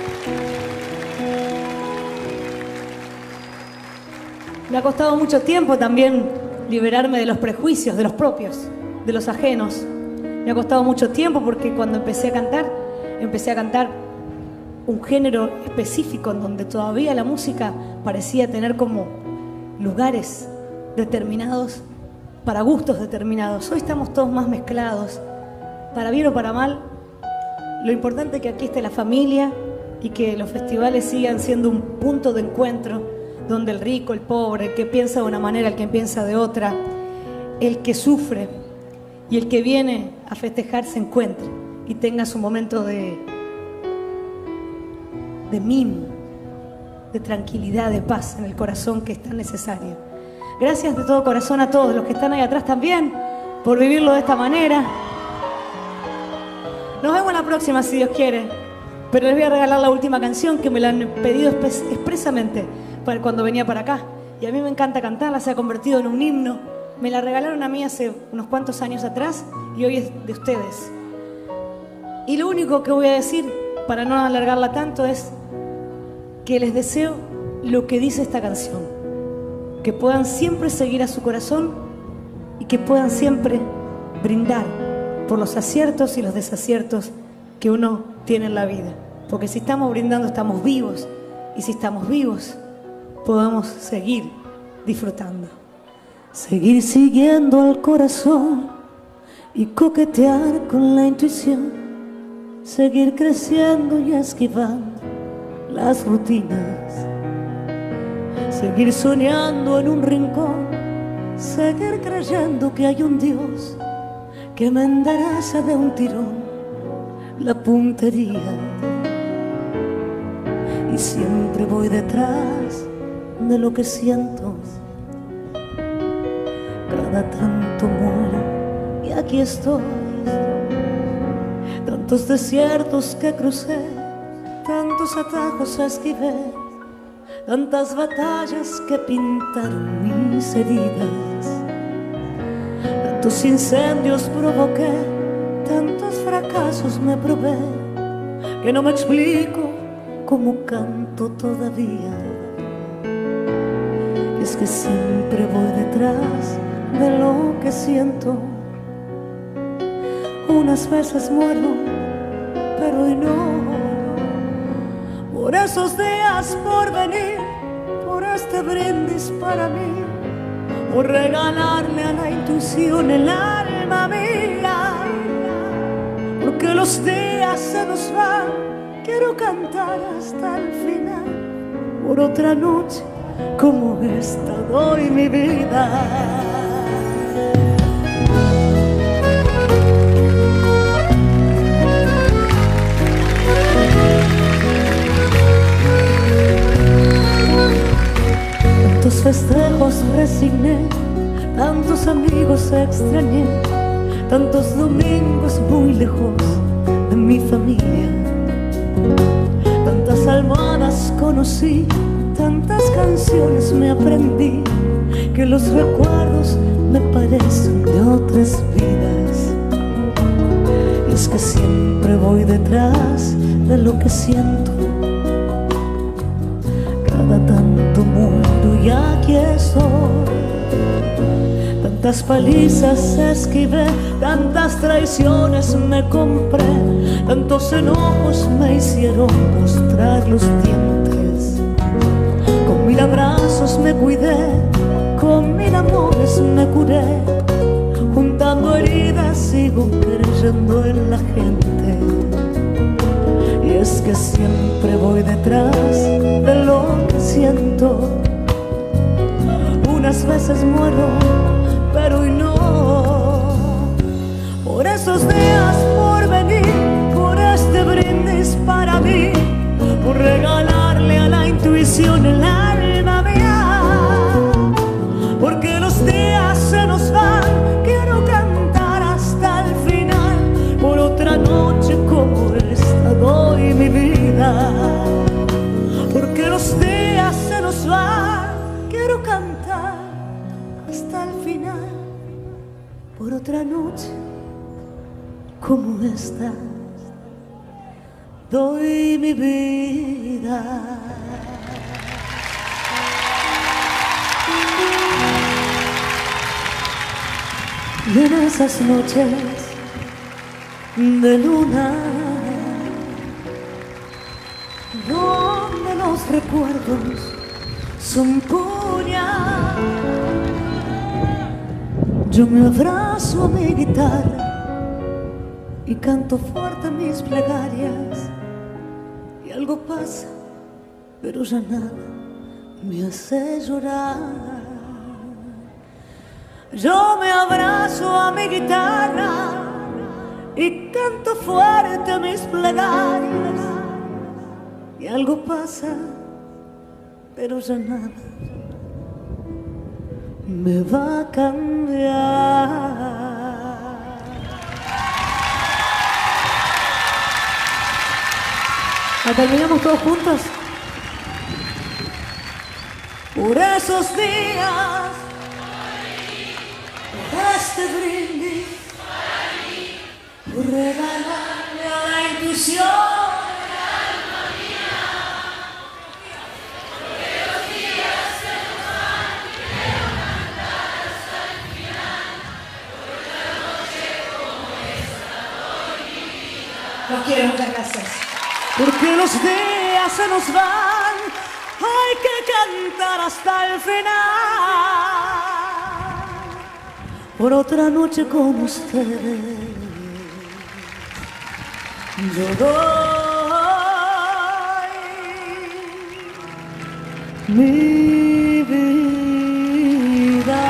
Me ha costado mucho tiempo también liberarme de los prejuicios, de los propios, de los ajenos. Me ha costado mucho tiempo porque cuando empecé a cantar, empecé a cantar un género específico en donde todavía la música parecía tener como lugares determinados para gustos determinados. Hoy estamos todos más mezclados, para bien o para mal. Lo importante es que aquí esté la familia y que los festivales sigan siendo un punto de encuentro donde el rico, el pobre, el que piensa de una manera, el que piensa de otra, el que sufre y el que viene a festejar se encuentre y tenga su momento de, de mimo, de tranquilidad, de paz en el corazón, que es tan necesario. Gracias de todo corazón a todos los que están ahí atrás también por vivirlo de esta manera. Nos vemos la próxima si Dios quiere, pero les voy a regalar la última canción que me la han pedido expresamente para cuando venía para acá, y a mí me encanta cantarla, se ha convertido en un himno. Me la regalaron a mí hace unos cuantos años atrás y hoy es de ustedes. Y lo único que voy a decir, para no alargarla tanto, es que les deseo lo que dice esta canción, que puedan siempre seguir a su corazón y que puedan siempre brindar por los aciertos y los desaciertos que uno tiene en la vida, porque si estamos brindando estamos vivos, y si estamos vivos podamos seguir disfrutando. Seguir siguiendo al corazón y coquetear con la intuición, seguir creciendo y esquivando las rutinas, seguir soñando en un rincón, seguir creyendo que hay un Dios que me endereza de un tirón la puntería. Y siempre voy detrás de lo que siento, cada tanto muero y aquí estoy. Tantos desiertos que crucé, tantos atajos esquivé, tantas batallas que pintaron mis heridas, tantos incendios provoqué, tantos fracasos me probé, que no me explico cómo canto todavía. Es que siempre voy detrás de lo que siento. Unas veces muero, pero hoy no. Por esos días por venir, por este brindis para mí, por regalarle a la intuición el alma mía. Porque los días se nos van, quiero cantar hasta el final, por otra noche como esta doy mi vida. Tantos festejos resigné, tantos amigos extrañé, tantos domingos muy lejos de mi familia, tantas almohadas conocí, tantas canciones me aprendí, que los recuerdos me parecen de otras vidas. Y es que siempre voy detrás de lo que siento, cada tanto muero y aquí estoy. Tantas palizas esquivé, tantas traiciones me compré, tantos enojos me hicieron mostrar los dientes. Con mil abrazos me cuidé, con mil amores me curé, juntando heridas sigo creyendo en la gente. Y es que siempre voy detrás de lo que siento. Unas veces muero, pero hoy no. Por esos días por venir, por este brindis para mí, por regalarle a la intuición el alma mía. Porque los días se nos van, quiero cantar hasta el final, por otra noche como esta doy mi vida. Porque los días se nos van, quiero cantar hasta el final, por otra noche como esta doy mi vida. Y en esas noches de luna, donde los recuerdos son puñal, Yo me abrazo a mi guitarra y canto fuerte mis plegarias, y algo pasa, pero ya nada me hace llorar. Yo me abrazo a mi guitarra y canto fuerte mis plegarias, y algo pasa, pero ya nada me va a cambiar. ¿La terminamos todos juntos? Por esos días, por este brindis, por regalarme a la intuición. Los quiero, muchas gracias. Porque los días se nos van, hay que cantar hasta el final. Por otra noche con ustedes, yo doy mi vida.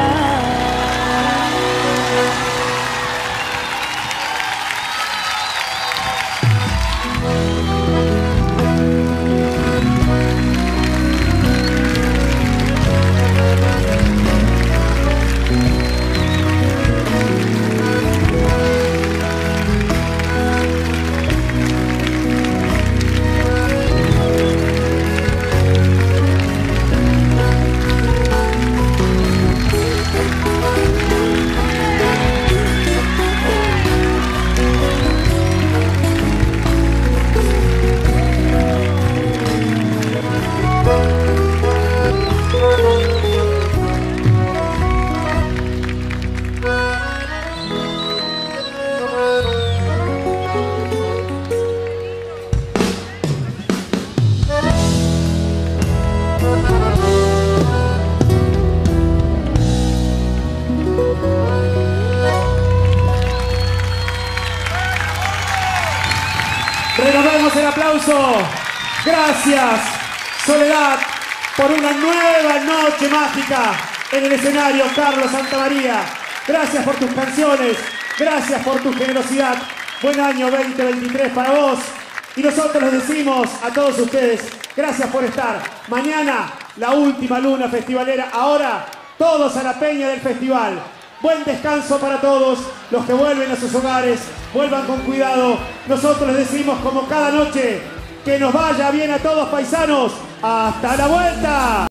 Renovemos el aplauso. Gracias, Soledad, por una nueva noche mágica en el escenario Carlos Santamaría. Gracias por tus canciones, gracias por tu generosidad. Buen año veinte veintitrés para vos. Y nosotros les decimos a todos ustedes, gracias por estar. Mañana, la última luna festivalera. Ahora, todos a la peña del festival. Buen descanso para todos. Los que vuelven a sus hogares, vuelvan con cuidado. Nosotros les decimos, como cada noche, que nos vaya bien a todos, paisanos. ¡Hasta la vuelta!